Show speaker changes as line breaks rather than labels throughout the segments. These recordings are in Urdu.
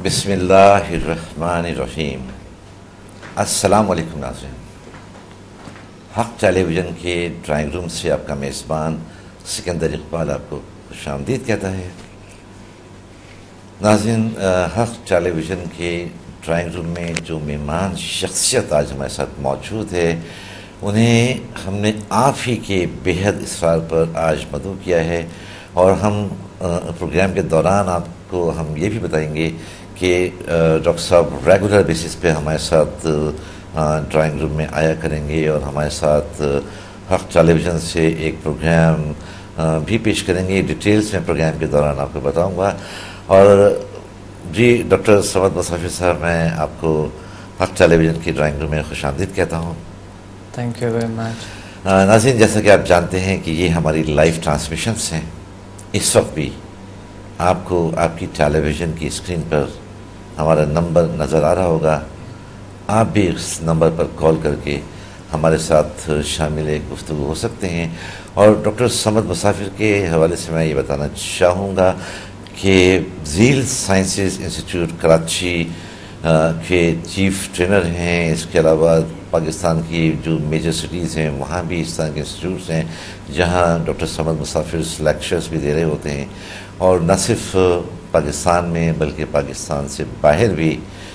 बिस्मिल्लाहिर्रहमानिर्रहीम। अस्सलाम वालेकुम नाज़रीन। हक़ टेलीविज़न के ड्राइंग रूम से आपका मेज़बान सिकंदर इकबाल आपको खुशामदीद कहता है। नाज़रीन, हक़ टेलीविज़न के ड्राइंग रूम में जो मेहमान शख्सियत आज हमारे साथ मौजूद है, उन्हें हमने आप ही के बेहद इसरार पर आज मदऊ किया है और हम प्रोग्राम के दौरान आपको हम ये भी बताएंगे कि डॉक्टर साहब रेगुलर बेसिस पे हमारे साथ ड्राइंग रूम में आया करेंगे और हमारे साथ हक़ टेलीविज़न से एक प्रोग्राम भी पेश करेंगे। डिटेल्स में प्रोग्राम के दौरान आपको बताऊंगा। और जी डॉक्टर समद मुसाफिर साहब, मैं आपको हक़ टेलीविज़न की ड्राइंग रूम में खुशामदीद कहता हूँ।
Thank you very much.
नाज़रीन, जैसा कि आप जानते हैं कि ये हमारी लाइव ट्रांसमिशंस हैं। इस वक्त भी आपको आपकी टेलीविज़न की स्क्रीन पर हमारा नंबर नज़र आ रहा होगा। आप भी इस नंबर पर कॉल करके हमारे साथ शामिल गुफ्तगू हो सकते हैं। और डॉक्टर समद मुसाफिर के हवाले से मैं ये बताना चाहूँगा कि झील साइंसेस इंस्टीट्यूट कराची के चीफ ट्रेनर हैं। इसके अलावा पाकिस्तान की जो मेजर सिटीज़ हैं वहाँ भी इस तरह के इंस्टीट्यूट्स हैं जहाँ डॉक्टर समद मुसाफिर लेक्चर्स भी दे रहे होते हैं। और न सिर्फ पाकिस्तान में बल्कि पाकिस्तान से बाहर भी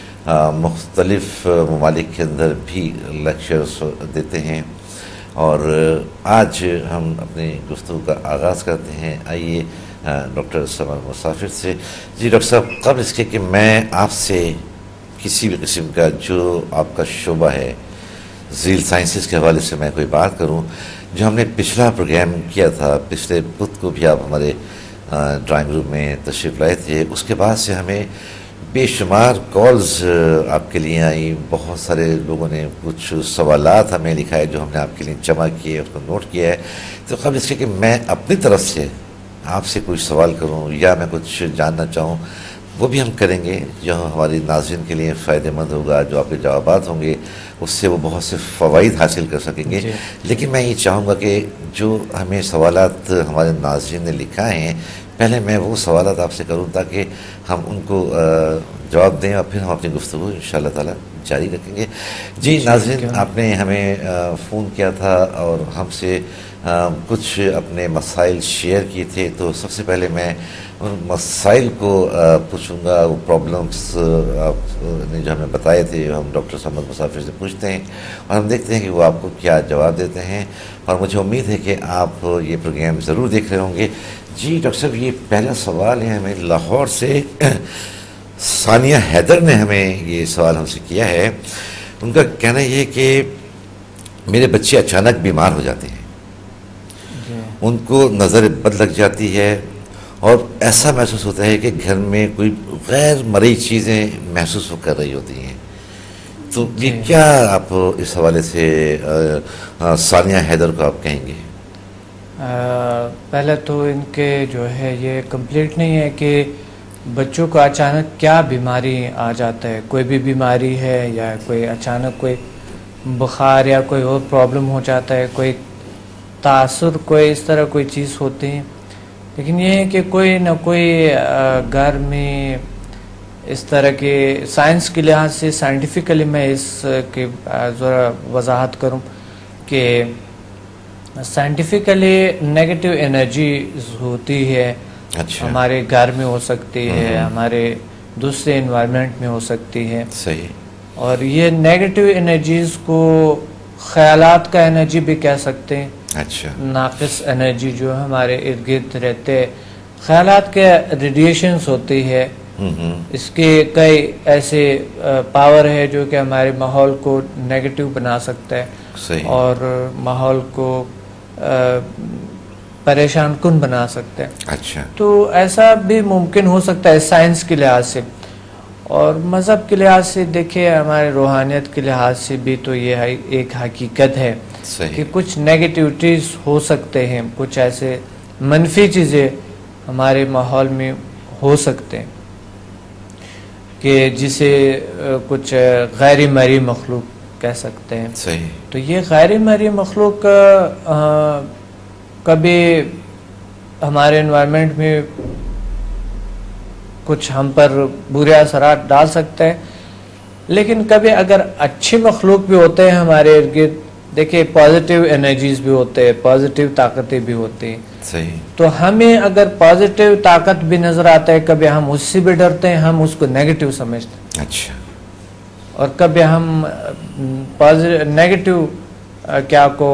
मुख्तलिफ़ ममालिक के अंदर भी लेक्चर्स देते हैं। और आज हम अपनी गुफ्तगू का आगाज़ करते हैं। आइए डॉक्टर समद मुसाफिर से। जी डॉक्टर साहब, कब्ल इसके कि मैं आपसे किसी भी किस्म का जो आपका शोबा है झील साइंसेस के हवाले से मैं कोई बात करूं, जो हमने पिछला प्रोग्राम किया था, पिछले बुध को भी आप हमारे ड्राइंग रूम में तशरीफ़ लाए थे, उसके बाद से हमें बेशुमार कॉल्स आपके लिए आई। बहुत सारे लोगों ने कुछ सवालात हमें लिखा है जो हमने आपके लिए जमा किए, उसको नोट किया है। तो कब्ल इसके कि मैं अपनी तरफ से आपसे कुछ सवाल करूं या मैं कुछ जानना चाहूं, वो भी हम करेंगे जो हमारी नाज़रीन के लिए फ़ायदेमंद होगा। जो आपके जवाबात होंगे उससे वो बहुत से फ़वाइद हासिल कर सकेंगे। लेकिन मैं ये चाहूँगा कि जो हमें सवालात हमारे नाज़रीन ने लिखा है, पहले मैं वो सवालात आपसे करूँ ताकि हम उनको जवाब दें और फिर हम अपनी गुफ्तगू इंशाअल्लाह ताला जारी रखेंगे। जी नाज़रीन, आपने हमें फ़ोन किया था और हमसे कुछ अपने मसाइल शेयर किए थे। तो सबसे पहले मैं उन मसाइल को पूछूंगा। वो प्रॉब्लम्स आपने जो हमें बताए थे हम डॉक्टर समद मुसाफिर से पूछते हैं और हम देखते हैं कि वो आपको क्या जवाब देते हैं। और मुझे उम्मीद है कि आप ये प्रोग्राम ज़रूर देख रहे होंगे। जी डॉक्टर साहब, ये पहला सवाल है हमें लाहौर से सानिया हैदर ने हमें ये सवाल हमसे किया है। उनका कहना ये है कि मेरे बच्चे अचानक बीमार हो जाते हैं, उनको नज़र बद लग जाती है और ऐसा महसूस होता है कि घर में कोई गैर मरी चीज़ें महसूस कर रही होती हैं। तो ये क्या आप इस हवाले से सानिया हैदर को आप कहेंगे?
पहले तो इनके जो है ये कंप्लीट नहीं है कि बच्चों को अचानक क्या बीमारी आ जाता है। कोई भी बीमारी है या कोई अचानक कोई बुखार या कोई और प्रॉब्लम हो जाता है, कोई तासुर, कोई इस तरह कोई चीज़ होती है। लेकिन ये है कि कोई ना कोई घर में इस तरह के साइंस के लिहाज से साइंटिफिकली मैं इसकी ज़रा वजाहत करूं कि साइंटिफिकली नेगेटिव एनर्जी होती है। अच्छा। हमारे घर में हो सकती है, हमारे दूसरे एनवायरनमेंट में हो सकती है।
सही। और
ये नेगेटिव एनर्जीज को ख्यालात का एनर्जी भी कह सकते हैं।
अच्छा।
नाक़िस एनर्जी जो हमारे इर्द गिर्द रहते हैं, ख्यालात के रेडिएशंस होती है। इसके कई ऐसे पावर है जो कि हमारे माहौल को नेगेटिव बना सकता है।
सही।
और माहौल को परेशान कुन बना सकते हैं।
अच्छा।
तो ऐसा भी मुमकिन हो सकता है साइंस के लिहाज से। और मज़हब के लिहाज से देखिए, हमारे रूहानियत के लिहाज से भी तो ये एक हकीकत है कि कुछ नेगेटिविटीज़ हो सकते हैं, कुछ ऐसे मनफी चीज़ें हमारे माहौल में हो सकते हैं कि जिसे कुछ गैर मरी मखलूक कह सकते हैं।
सही।
तो ये गैर मरी मखलूक कभी हमारे एनवायरनमेंट में کچھ ہم پر برے اثرات ڈال سکتا ہے. لیکن کبھی اگر اچھی مخلوق بھی ہوتے ہیں ہمارے ارد گرد, دیکھیں پازیٹیو انرجیز بھی ہوتے ہیں, پازیٹیو طاقتیں بھی ہوتی ہیں,
صحیح, تو
ہمیں اگر پازیٹیو طاقت بھی نظر آتا ہے, کبھی ہم اس سے بھی ڈرتے ہیں, ہم اس کو نیگیٹو سمجھتے ہیں.
اچھا, اور
کبھی ہم نیگیٹو کیا کو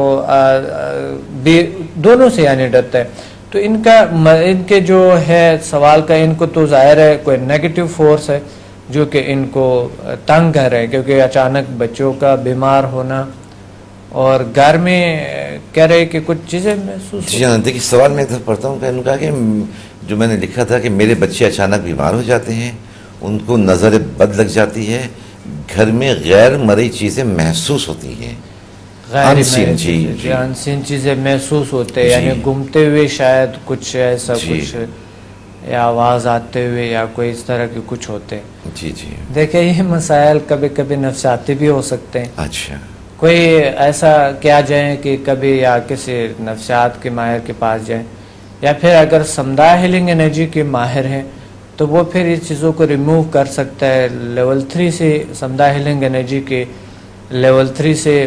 دونوں سے یعنی ڈرتے ہیں. تو ان کے جو ہے سوال کا, ان کو تو ظاہر ہے کوئی نیگیٹو فورس ہے جو کہ ان کو تنگ کر رہے ہیں, کیونکہ اچانک بچوں کا بیمار ہونا اور گھر میں کہہ رہے کہ کچھ چیزیں محسوس.
جی ہاں, دیکھیے سوال میں ادھر پڑھتا ہوں کہ انہوں نے کہا کہ جو میں نے لکھا تھا کہ میرے بچے اچانک بیمار ہو جاتے ہیں, ان کو نظر بد لگ جاتی ہے, گھر میں غیر مرئی چیزیں محسوس ہوتی ہیں,
انسین چیزیں محسوس ہوتے ہیں, یعنی گھومتے ہوئے شاید کچھ ایسا کچھ یا آواز آتے ہوئے یا کوئی اس طرح کے کچھ ہوتے ہیں.
جی جی,
دیکھیں یہ مسائل کبھی کبھی نفسیاتی بھی ہو سکتے ہیں.
اچھا,
کوئی ایسا کیا جائیں کہ کبھی یا کسی نفسیات کے ماہر کے پاس جائیں, یا پھر اگر سمدھا ہیلنگ انرجی کے ماہر ہیں تو وہ پھر اس چیزوں کو ریموو کر سکتا ہے. لیول 3 سے سمدھا ہیلنگ انرجی کے لیول 3 سے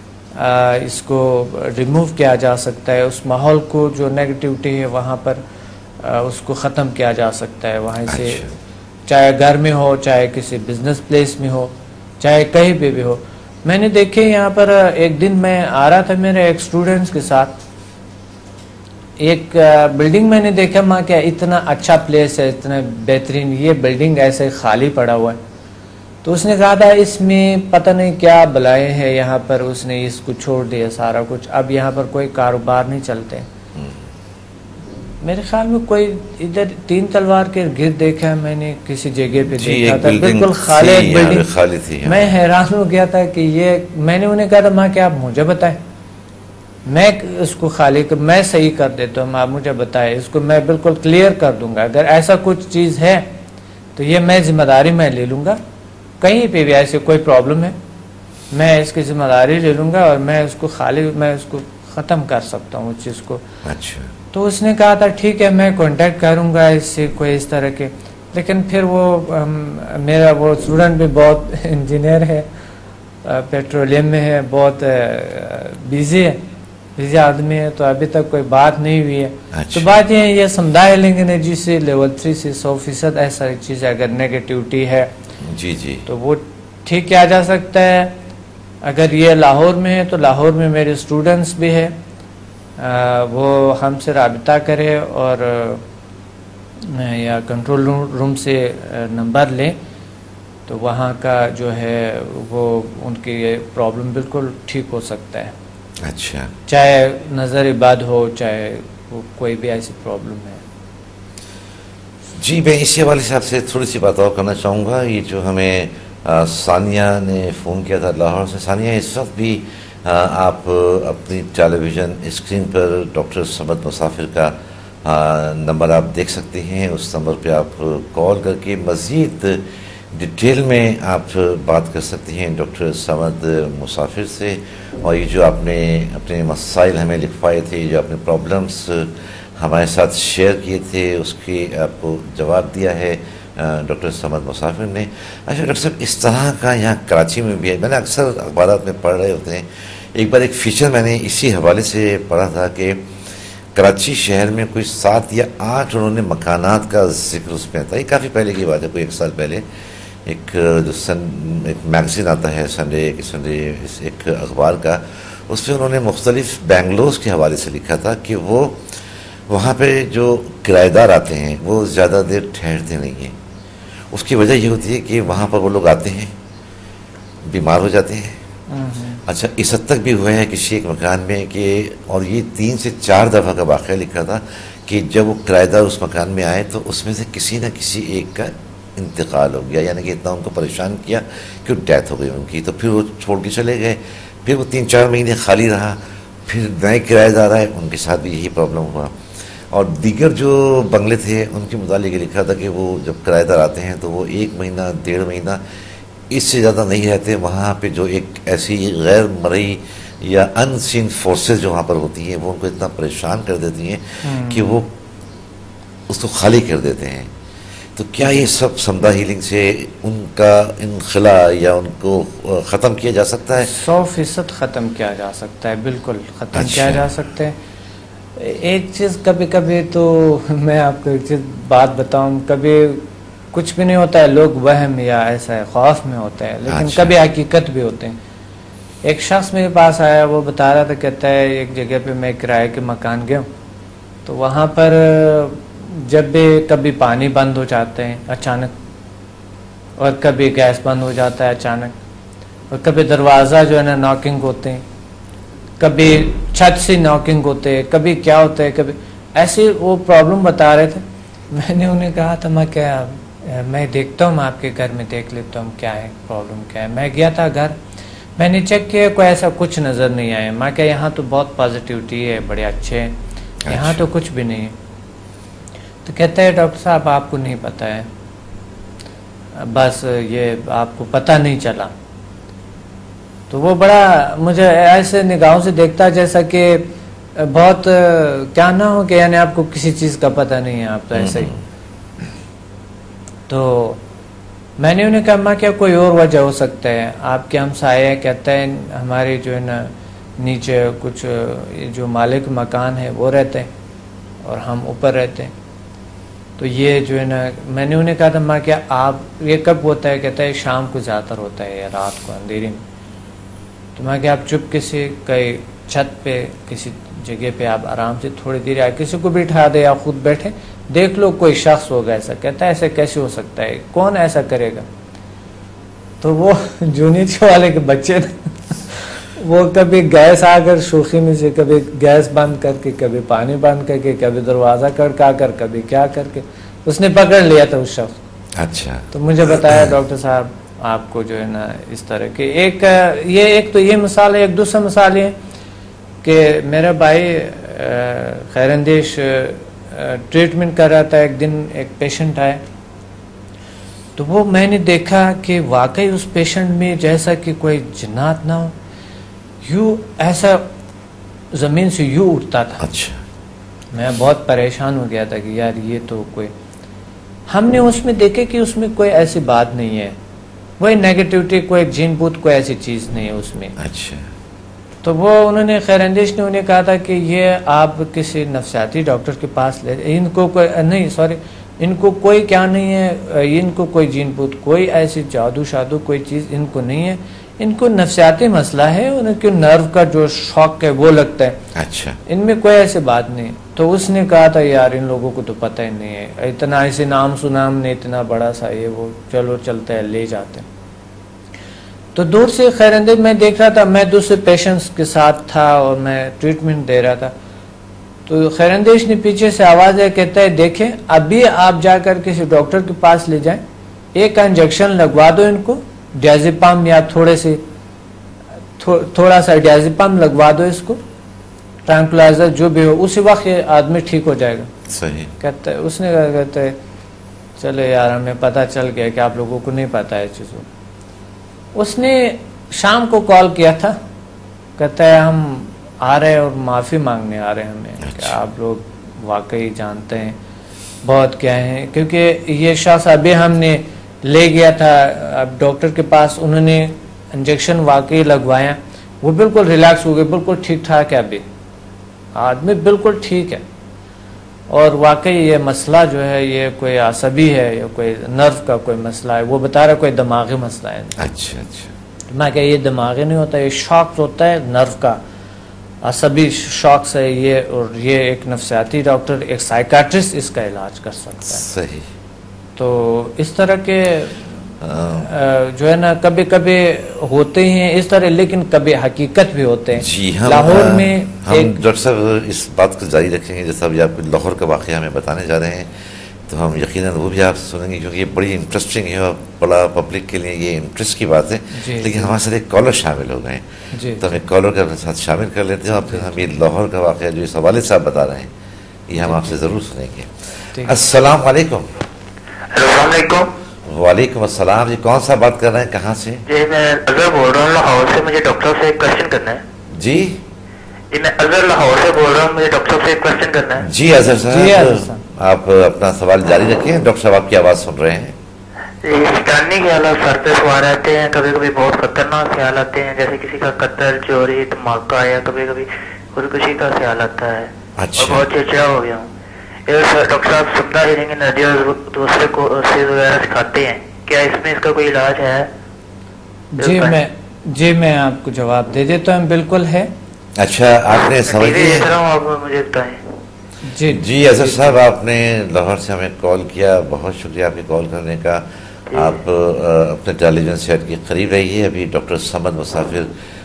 اس کو ریموو کیا جا سکتا ہے. اس ماحول کو جو نیگیٹیوٹی ہے وہاں پر اس کو ختم کیا جا سکتا ہے وہاں سے, چاہے گھر میں ہو, چاہے کسی بزنس پلیس میں ہو, چاہے کہیں پہ بھی ہو. میں نے دیکھے یہاں پر ایک دن میں آ رہا تھا میرے ایک اسٹوڈنٹس کے ساتھ, ایک بلڈنگ میں نے دیکھا ماں کیا اتنا اچھا پلیس ہے, اتنا بہترین, یہ بلڈنگ ایسے خالی پڑا ہوا ہے. تو اس نے کہا تھا اس میں پتہ نہیں کیا بلائیں ہیں یہاں پر, اس نے اس کو چھوڑ دیا سارا کچھ, اب یہاں پر کوئی کاروبار نہیں چلتے. میرے خیال میں کوئی ادھر 3 تلوار کے گرد دیکھا میں نے کسی جگہ پہ دیکھا تھا, بالکل خالی ایک بلڈنگ. میں حیران ہو گیا تھا کہ یہ, میں نے انہیں کہا تھا ماں کہ آپ مجھے بتائیں, میں اس کو خالی میں صحیح کر دیتا ہوں, آپ مجھے بتائیں, اس کو میں بالکل کلیئر کر دوں گا. اگر ایسا کچھ چیز ہے تو یہ میں ذمہ داری میں لے لوں گا, کہیں پہ بھی ایسے کوئی پرابلم ہے میں اس کی ذمہ داری لے لوں گا اور میں اس کو میں اس کو ختم کر سکتا ہوں اس چیز کو.
اچھا,
تو اس نے کہا تھا ٹھیک ہے میں کانٹیکٹ کروں گا اس سے کوئی اس طرح کے. لیکن پھر وہ میرا وہ اسٹوڈنٹ بھی بہت انجینئر ہے, پیٹرولیم میں ہے, بہت بزی آدمی ہے, تو ابھی تک کوئی بات نہیں ہوئی ہے. تو بات یہ سمدھا ہیلنگ انرجی سے لیول 3 سے 100% ایسا چیز ہے, اگر نیگیٹیوٹی ہے
جی جی, تو
وہ ٹھیک کیا جا سکتا ہے. اگر یہ لاہور میں ہے تو لاہور میں میرے اسٹوڈنٹس بھی ہے, وہ ہم سے رابطہ کرے اور یا کنٹرول روم سے نمبر لیں تو وہاں کا جو ہے وہ ان کی یہ پرابلم بالکل ٹھیک ہو سکتا ہے.
اچھا,
چاہے نظر بد ہو, چاہے وہ کوئی بھی ایسی پرابلم ہے.
جی میں اسی حوالے سے آپ سے تھوڑی سی بات اور کرنا چاہوں گا. یہ جو ہمیں ثانیہ نے فون کیا تھا لاہور سے, ثانیہ اس وقت بھی آپ اپنی ٹیلی ویژن اسکرین پر ڈاکٹر سمد مسافر کا نمبر آپ دیکھ سکتے ہیں. اس نمبر پہ آپ کال کر کے مزید ڈیٹیل میں آپ بات کر سکتے ہیں ڈاکٹر سمد مسافر سے. اور یہ جو آپ نے اپنے مسائل ہمیں لکھوائے تھے, جو اپنے پرابلمس ہمارے ساتھ شیئر کیے تھے, اس کی آپ کو جواب دیا ہے ڈاکٹر سمد مسافر نے. اچھا ڈاکٹر صاحب, اس طرح کا یہاں کراچی میں بھی ہے, میں نے اکثر اخبارات میں پڑھ رہے ہوتے ہیں. ایک بار ایک فیچر میں نے اسی حوالے سے پڑھا تھا کہ کراچی شہر میں کوئی 7 یا 8 انہوں نے مکانات کا ذکر اس میں تھا. یہ کافی پہلے کی بات ہے, کوئی 1 سال پہلے. ایک میگزین آتا ہے سنڈے ایک اخبار کا, اس میں انہوں نے مختلف بینگلوز کے حوالے سے لکھا تھا کہ وہ وہاں پہ جو کرایہ دار آتے ہیں وہ زیادہ دیر ٹھہرتے نہیں ہیں. اس کی وجہ یہ ہوتی ہے کہ وہاں پر وہ لوگ آتے ہیں, بیمار ہو جاتے ہیں. اچھا, اس حد تک بھی ہوئے ہیں کسی ایک مکان میں کہ, اور یہ 3 سے 4 دفعہ کا واقعہ لکھا تھا کہ جب وہ کرایہ دار اس مکان میں آئے تو اس میں سے کسی نہ کسی ایک کا انتقال ہو گیا, یعنی کہ اتنا ان کو پریشان کیا کہ ڈیتھ ہو گئی ان کی. تو پھر وہ چھوڑ کے چلے گئے, پھر وہ 3-4 مہینے خالی رہا, پھر نئے کرایہ دار آئے, ان کے ساتھ بھی یہی پرابلم ہوا. اور دیگر جو بنگلے تھے ان کے متعلق یہ لکھا تھا کہ وہ جب کرایہ دار آتے ہیں تو وہ 1 مہینہ 1.5 مہینہ اس سے زیادہ نہیں رہتے وہاں پہ. جو ایک ایسی غیر مرئی یا ان سین فورسز جو وہاں پر ہوتی ہیں وہ ان کو اتنا پریشان کر دیتی ہیں کہ وہ اس کو خالی کر دیتے ہیں. تو کیا یہ سب سمدہ ہیلنگ سے ان کا انخلا یا ان کو ختم کیا جا سکتا ہے؟
100% ختم کیا جا سکتا ہے، بالکل ختم
اچھا.
کیا جا سکتا ہے. ایک چیز کبھی کبھی تو میں آپ کو ایک چیز بات بتاؤں، کبھی کچھ بھی نہیں ہوتا ہے، لوگ وہم یا ایسا ہے خوف میں ہوتا ہے، لیکن
اچھا.
کبھی حقیقت بھی ہوتے ہیں. ایک شخص میرے پاس آیا، وہ بتا رہا تھا، کہتا ہے ایک جگہ پہ میں کرائے کے مکان گیا ہوں، تو وہاں پر جب بھی کبھی پانی بند ہو جاتے ہیں اچانک، اور کبھی گیس بند ہو جاتا ہے اچانک، اور کبھی دروازہ جو ہے نا ناکنگ ہوتے ہیں، کبھی چھت سے ناکنگ ہوتے ہیں، کبھی کیا ہوتا ہے، کبھی ایسی وہ پرابلم بتا رہے تھے. میں نے انہیں کہا تھا میں دیکھتا ہوں، آپ کے گھر میں دیکھ لیتا ہوں کیا ہے پرابلم کیا ہے. میں گیا تھا گھر، میں نے چیک کیا، کوئی ایسا کچھ نظر نہیں آیا. میں کہ یہاں تو بہت پازیٹیوٹی ہے، بڑے اچھے ہیں، یہاں تو کچھ بھی نہیں ہے. تو کہتا ہے ڈاکٹر صاحب آپ کو نہیں پتہ ہے، بس یہ آپ کو پتہ نہیں چلا. تو وہ بڑا مجھے ایسے نگاہوں سے دیکھتا جیسا کہ بہت کیا نہ ہو کہ یعنی آپ کو کسی چیز کا پتہ نہیں ہے، آپ تو ایسے ہی. تو میں نے انہیں کہا میں کیا کوئی اور وجہ ہو سکتا ہے، آپ کے ہمسائے کہتے ہیں ہمارے جو ہے نا نیچے کچھ جو مالک مکان ہے وہ رہتے ہیں اور ہم اوپر رہتے ہیں، تو یہ جو ہے نا میں نے انہیں کہا تھا میں کیا آپ یہ کب ہوتا ہے، کہتا ہے شام کو زیادہ تر ہوتا ہے یا رات کو اندھیری میں. تو میں کہ آپ چپ کسی کئی چھت پہ کسی جگہ پہ آپ آرام سے تھوڑی دیر آئے کسی کو بٹھا دے یا خود بیٹھے دیکھ لو کوئی شخص ہوگا ایسا. کہتا ہے ایسے کیسے ہو سکتا ہے، کون ایسا کرے گا. تو وہ جونیچ والے کے بچے وہ کبھی گیس آ کر شوخی میں سے کبھی گیس بند کر کے، کبھی پانی بند کر کے، کبھی دروازہ کھڑکا کر، کبھی کیا کر کے اس نے پکڑ لیا تھا اس شخص.
اچھا.
تو مجھے بتایا ڈاکٹر صاحب آپ کو جو ہے نا اس طرح کے ایک تو یہ مثال ہے. ایک دوسرا مثال یہ کہ میرا بھائی خیر اندیش ٹریٹمنٹ کر رہا تھا. ایک دن ایک پیشنٹ آیا، تو وہ میں نے دیکھا کہ واقعی اس پیشنٹ میں جیسا کہ کوئی جنات نہ ہو، یوں ایسا زمین سے یوں اٹھتا تھا.
اچھا.
میں بہت پریشان ہو گیا تھا کہ یار یہ تو کوئی، ہم نے اس میں دیکھے کہ اس میں کوئی ایسی بات نہیں ہے، کوئی نیگیٹیوٹی، کوئی جن بوت، کوئی ایسی چیز نہیں ہے اس میں.
اچھا.
تو وہ انہوں نے خیر اندیش نے انہیں کہا تھا کہ یہ آپ کسی نفسیاتی ڈاکٹر کے پاس لے، ان کو کوئی نہیں، سوری، ان کو کوئی کیا نہیں ہے، ان کو کوئی جن بوت، کوئی ایسی جادو شادو کوئی چیز ان کو نہیں ہے، ان کو نفسیاتی مسئلہ ہے، ان کو نرو کا جو شوق ہے وہ لگتا ہے.
اچھا.
ان میں کوئی ایسی بات نہیں. تو اس نے کہا تھا یار ان لوگوں کو تو پتہ ہی نہیں ہے، اتنا ایسے نام سنام نے اتنا بڑا سا یہ وہ چلو چلتا ہے لے جاتے ہیں. تو دور سے خیر اندیش میں دیکھ رہا تھا، میں دوسرے پیشنٹس کے ساتھ تھا اور میں ٹریٹمنٹ دے رہا تھا. تو خیر اندیش نے پیچھے سے آواز ہے، کہتا ہے دیکھیں ابھی آپ جا کر کسی ڈاکٹر کے پاس لے جائیں، ایک انجیکشن لگوا دو ان کو ڈیازیپام یا تھوڑا سا ڈیازیپام لگوا دو اس کو، ٹرانکلائزر جو بھی ہو، اسی وقت یہ آدمی ٹھیک ہو جائے گا.
صحیح.
کہتا ہے اس نے کہا، کہتا ہے چلے یار ہمیں پتہ چل گیا کہ آپ لوگوں کو نہیں پتہ ہے چیزوں. اس نے شام کو کال کیا تھا، کہتا ہے ہم آ رہے اور معافی مانگنے آ رہے ہیں ہمیں کہ آپ لوگ واقعی جانتے ہیں بہت کیا ہیں، کیونکہ یہ شخص ابھی ہم نے لے گیا تھا اب ڈاکٹر کے پاس، انہوں نے انجیکشن واقعی لگوایا، وہ بالکل ریلیکس ہو گئے، بالکل ٹھیک ٹھاک ہے، ابھی آدمی بالکل ٹھیک ہے. اور واقعی یہ مسئلہ جو ہے یہ کوئی عصبی ہے یا کوئی نرو کا کوئی مسئلہ ہے، وہ بتا رہا کوئی دماغی مسئلہ ہے.
اچھا. اچھا.
میں کہ یہ دماغی نہیں ہوتا، یہ شاک ہوتا ہے نرو کا، عصبی شاک سے یہ، اور یہ ایک نفسیاتی ڈاکٹر، ایک سائیکاٹرسٹ اس کا علاج کر سکتا ہے.
صحیح.
تو اس طرح کے جو ہے نا کبھی کبھی ہوتے ہیں اس طرح، لیکن کبھی حقیقت بھی ہوتے ہیں.
جی ہم
لاہور میں
ہم ڈاکٹر صاحب اس بات کو جاری رکھیں گے، جیسا ابھی آپ لاہور کا واقعہ ہمیں بتانے جا رہے ہیں، تو ہم یقیناً وہ بھی آپ سنیں گے کیونکہ یہ بڑی انٹرسٹنگ ہے اور بڑا پبلک کے لیے یہ انٹرسٹ کی بات ہے. لیکن ہمارے ساتھ ایک کالر شامل ہو گئے ہیں، تو ہم ایک کالر کے ساتھ شامل کر لیتے ہیں اور پھر ہم یہ لاہور کا واقعہ جو اس حوالے صاحب بتا رہے ہیں یہ ہم آپ سے ضرور سنیں گے. السلام علیکم.
السلام علیکم.
وعلیکم السلام. جی کون سا بات کر رہے ہیں، کہاں سے؟
جی میں اظہر بول رہا ہوں لاہور سے، مجھے ڈاکٹر سے ایک کوشچن کرنا ہے.
جی
میں اظہر لاہور سے بول رہا ہوں، مجھے ڈاکٹر سے ایک کوشچن کرنا ہے.
جی اظہر صاحب. آپ اپنا سوال جاری رکھیں، ڈاکٹر صاحب آپ کی آواز سن رہے ہیں۔
شیطانی خیالات سر پہ سوار رہتے ہیں، کبھی کبھی بہت خطرناک خیال آتے ہیں، جیسے کسی کا قتل، چوری، دھماکہ، یا کبھی کبھی خودکشی کا خیال آتا ہے۔
اچھا،
اور بہت چڑچڑا ہو گیا ہوں۔ ڈاکٹر صاحب سنتا ہی نہیں کہ ندیوں دوسرے کو وغیرہ سکھاتے ہیں، کیا اس میں اس کا کوئی علاج ہے؟
جی میں آپ کو جواب دے دیتا ہوں، بالکل ہے۔
اچھا، آپ نے سمجھ لیا؟
آپ مجھے بتائیں۔
جی اظہر صاحب، آپ نے لاہور سے ہمیں کال کیا، بہت شکریہ آپ کی کال کرنے کا۔ آپ اپنے ٹیلی ویژن سیٹ کے قریب رہیے۔ ابھی ڈاکٹر سمد مسافر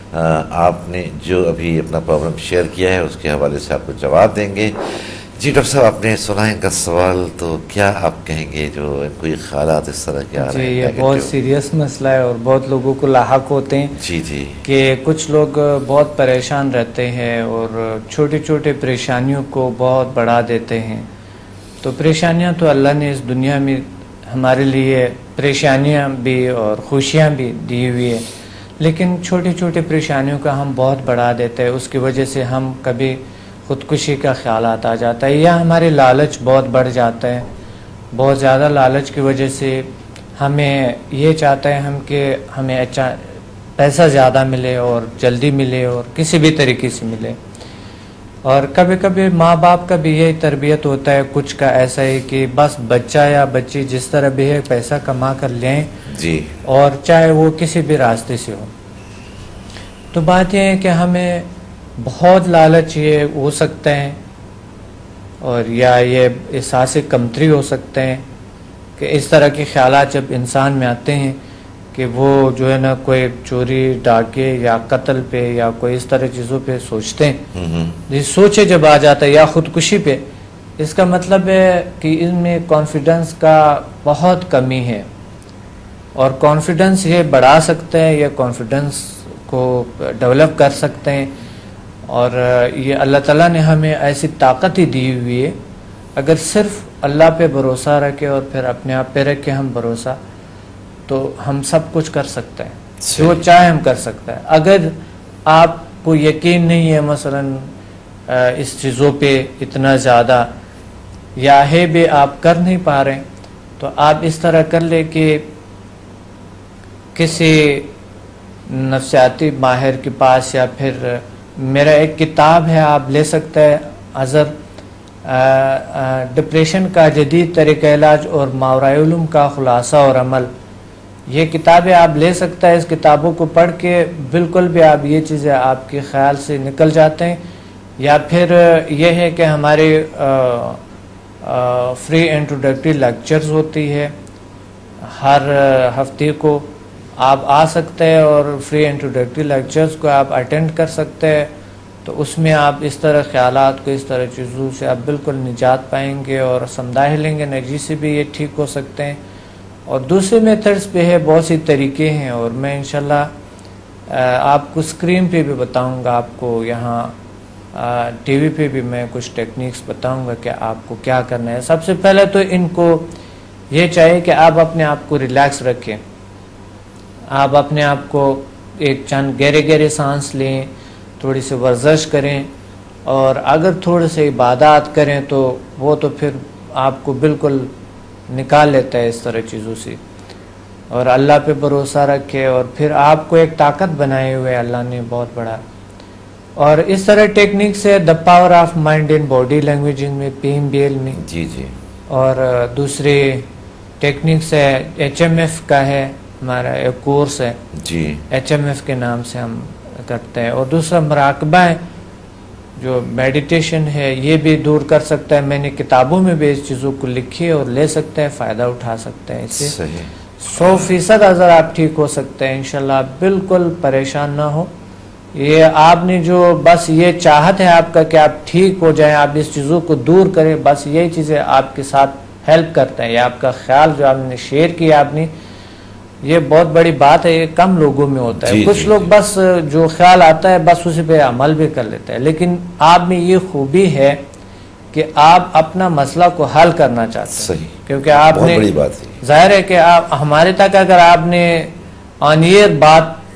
آپ نے جو ابھی اپنا پرابلم شیئر کیا ہے اس کے حوالے سے آپ کو جواب دیں گے۔ جی ڈاکٹر صاحب، آپ نے سنا ان کا سوال، تو کیا آپ کہیں گے جو ان کو یہ خیالات اس طرح کے آ رہے ہیں؟
جی، یہ بہت سیریس مسئلہ ہے اور بہت لوگوں کو لاحق ہوتے ہیں۔
جی
کہ کچھ لوگ بہت پریشان رہتے ہیں اور چھوٹی چھوٹی پریشانیوں کو بہت بڑھا دیتے ہیں۔ تو پریشانیاں تو اللہ نے اس دنیا میں ہمارے لیے پریشانیاں بھی اور خوشیاں بھی دی ہوئی ہے، لیکن چھوٹی چھوٹی پریشانیوں کا ہم بہت بڑھا دیتے ہیں۔ اس کی وجہ سے ہم کبھی خودکشی کا خیالات آ جاتا ہے، یا ہمارے لالچ بہت بڑھ جاتا ہے۔ بہت زیادہ لالچ کی وجہ سے ہمیں یہ چاہتا ہے ہم کہ ہمیں اچھا پیسہ زیادہ ملے اور جلدی ملے اور کسی بھی طریقے سے ملے۔ اور کبھی کبھی ماں باپ کا بھی یہی تربیت ہوتا ہے، کچھ کا ایسا ہے کہ بس بچہ یا بچی جس طرح بھی ہے پیسہ کما کر لیں
جی،
اور چاہے وہ کسی بھی راستے سے ہو۔ تو بات یہ ہے کہ ہمیں بہت لالچ یہ ہو سکتا ہے، اور یا یہ احساس کمتری ہو سکتے ہیں کہ اس طرح کے خیالات جب انسان میں آتے ہیں کہ وہ جو ہے نا کوئی چوری، ڈاکے یا قتل پہ یا کوئی اس طرح چیزوں پہ سوچتے ہیں، یہ سوچے جب آ جاتا ہے یا خودکشی پہ، اس کا مطلب ہے کہ ان میں کانفیڈنس کا بہت کمی ہے، اور کانفیڈنس یہ بڑھا سکتے ہیں یا کانفیڈنس کو ڈیولپ کر سکتے ہیں۔ اور یہ اللہ تعالیٰ نے ہمیں ایسی طاقت ہی دی ہوئی ہے، اگر صرف اللہ پہ بھروسہ رکھے اور پھر اپنے آپ پہ رکھے ہم بھروسہ، تو ہم سب کچھ کر سکتے ہیں، جو چاہے ہم کر سکتے ہیں۔ اگر آپ کو یقین نہیں ہے مثلا اس چیزوں پہ اتنا زیادہ، یا ہے بھی آپ کر نہیں پا رہے، تو آپ اس طرح کر لیں کہ کسی نفسیاتی ماہر کے پاس، یا پھر میرا ایک کتاب ہے آپ لے سکتے ہیں، اظہر ڈپریشن کا جدید طریقہ علاج اور ماورائے علوم کا خلاصہ اور عمل، یہ کتابیں آپ لے سکتے ہیں۔ اس کتابوں کو پڑھ کے بالکل بھی آپ یہ چیزیں آپ کے خیال سے نکل جاتے ہیں۔ یا پھر یہ ہے کہ ہمارے فری انٹروڈکٹری لیکچرز ہوتی ہے، ہر ہفتے کو آپ آ سکتے ہیں اور فری انٹروڈکٹری لیکچرز کو آپ اٹینڈ کر سکتے ہیں۔ تو اس میں آپ اس طرح خیالات کو، اس طرح چیزوں سے آپ بالکل نجات پائیں گے اور سمجھا لیں گے، انرجی سے بھی یہ ٹھیک ہو سکتے ہیں۔ اور دوسرے میتھڈز پہ ہے، بہت سی طریقے ہیں، اور میں انشاءاللہ آپ کو اسکرین پہ بھی بتاؤں گا، آپ کو یہاں ٹی وی پہ بھی میں کچھ ٹیکنیکس بتاؤں گا کہ آپ کو کیا کرنا ہے۔ سب سے پہلے تو ان کو یہ چاہیے کہ آپ اپنے آپ کو ریلیکس رکھیں، آپ اپنے آپ کو ایک چند گہرے گہرے سانس لیں، تھوڑی سی ورزش کریں، اور اگر تھوڑے سے عبادات کریں تو وہ تو پھر آپ کو بالکل نکال لیتا ہے اس طرح چیزوں سے۔ اور اللہ پہ بھروسہ رکھے، اور پھر آپ کو ایک طاقت بنائے ہوئے اللہ نے بہت بڑا۔ اور اس طرح ٹیکنیک سے the power of mind in body language میں PMBL میں،
جی جی،
اور دوسری ٹیکنیکس ہے HMF کا ہے، ہمارا ایک کورس ہے
جی،
HMF کے نام سے ہم کرتے ہیں، اور دوسرا مراقبہ ہے جو میڈیٹیشن ہے، یہ بھی دور کر سکتا ہے۔ میں نے کتابوں میں بھی اس چیزوں کو لکھی اور لے سکتے ہیں، فائدہ اٹھا سکتے ہیں، اس سے
صحیح
100% اگر آپ ٹھیک ہو سکتے ہیں انشاءاللہ۔ آپ بالکل پریشان نہ ہو، یہ آپ نے جو بس یہ چاہت ہے آپ کا کہ آپ ٹھیک ہو جائیں، آپ اس چیزوں کو دور کریں، بس یہی چیزیں آپ کے ساتھ ہیلپ کرتے ہیں۔ یہ آپ کا خیال جو آپ نے شیئر کیا آپ نے، یہ بہت بڑی بات ہے، یہ کم لوگوں میں ہوتا ہے۔ کچھ لوگ بس جو خیال آتا ہے بس اسی پہ عمل بھی کر لیتے ہیں، لیکن آپ میں یہ خوبی ہے کہ آپ اپنا مسئلہ کو حل کرنا چاہتے ہیں۔
صحیح،
کیونکہ آپ نے،
بڑی بات ہے،
ظاہر ہے کہ آپ ہمارے تک اگر آپ نے آن ایئر بات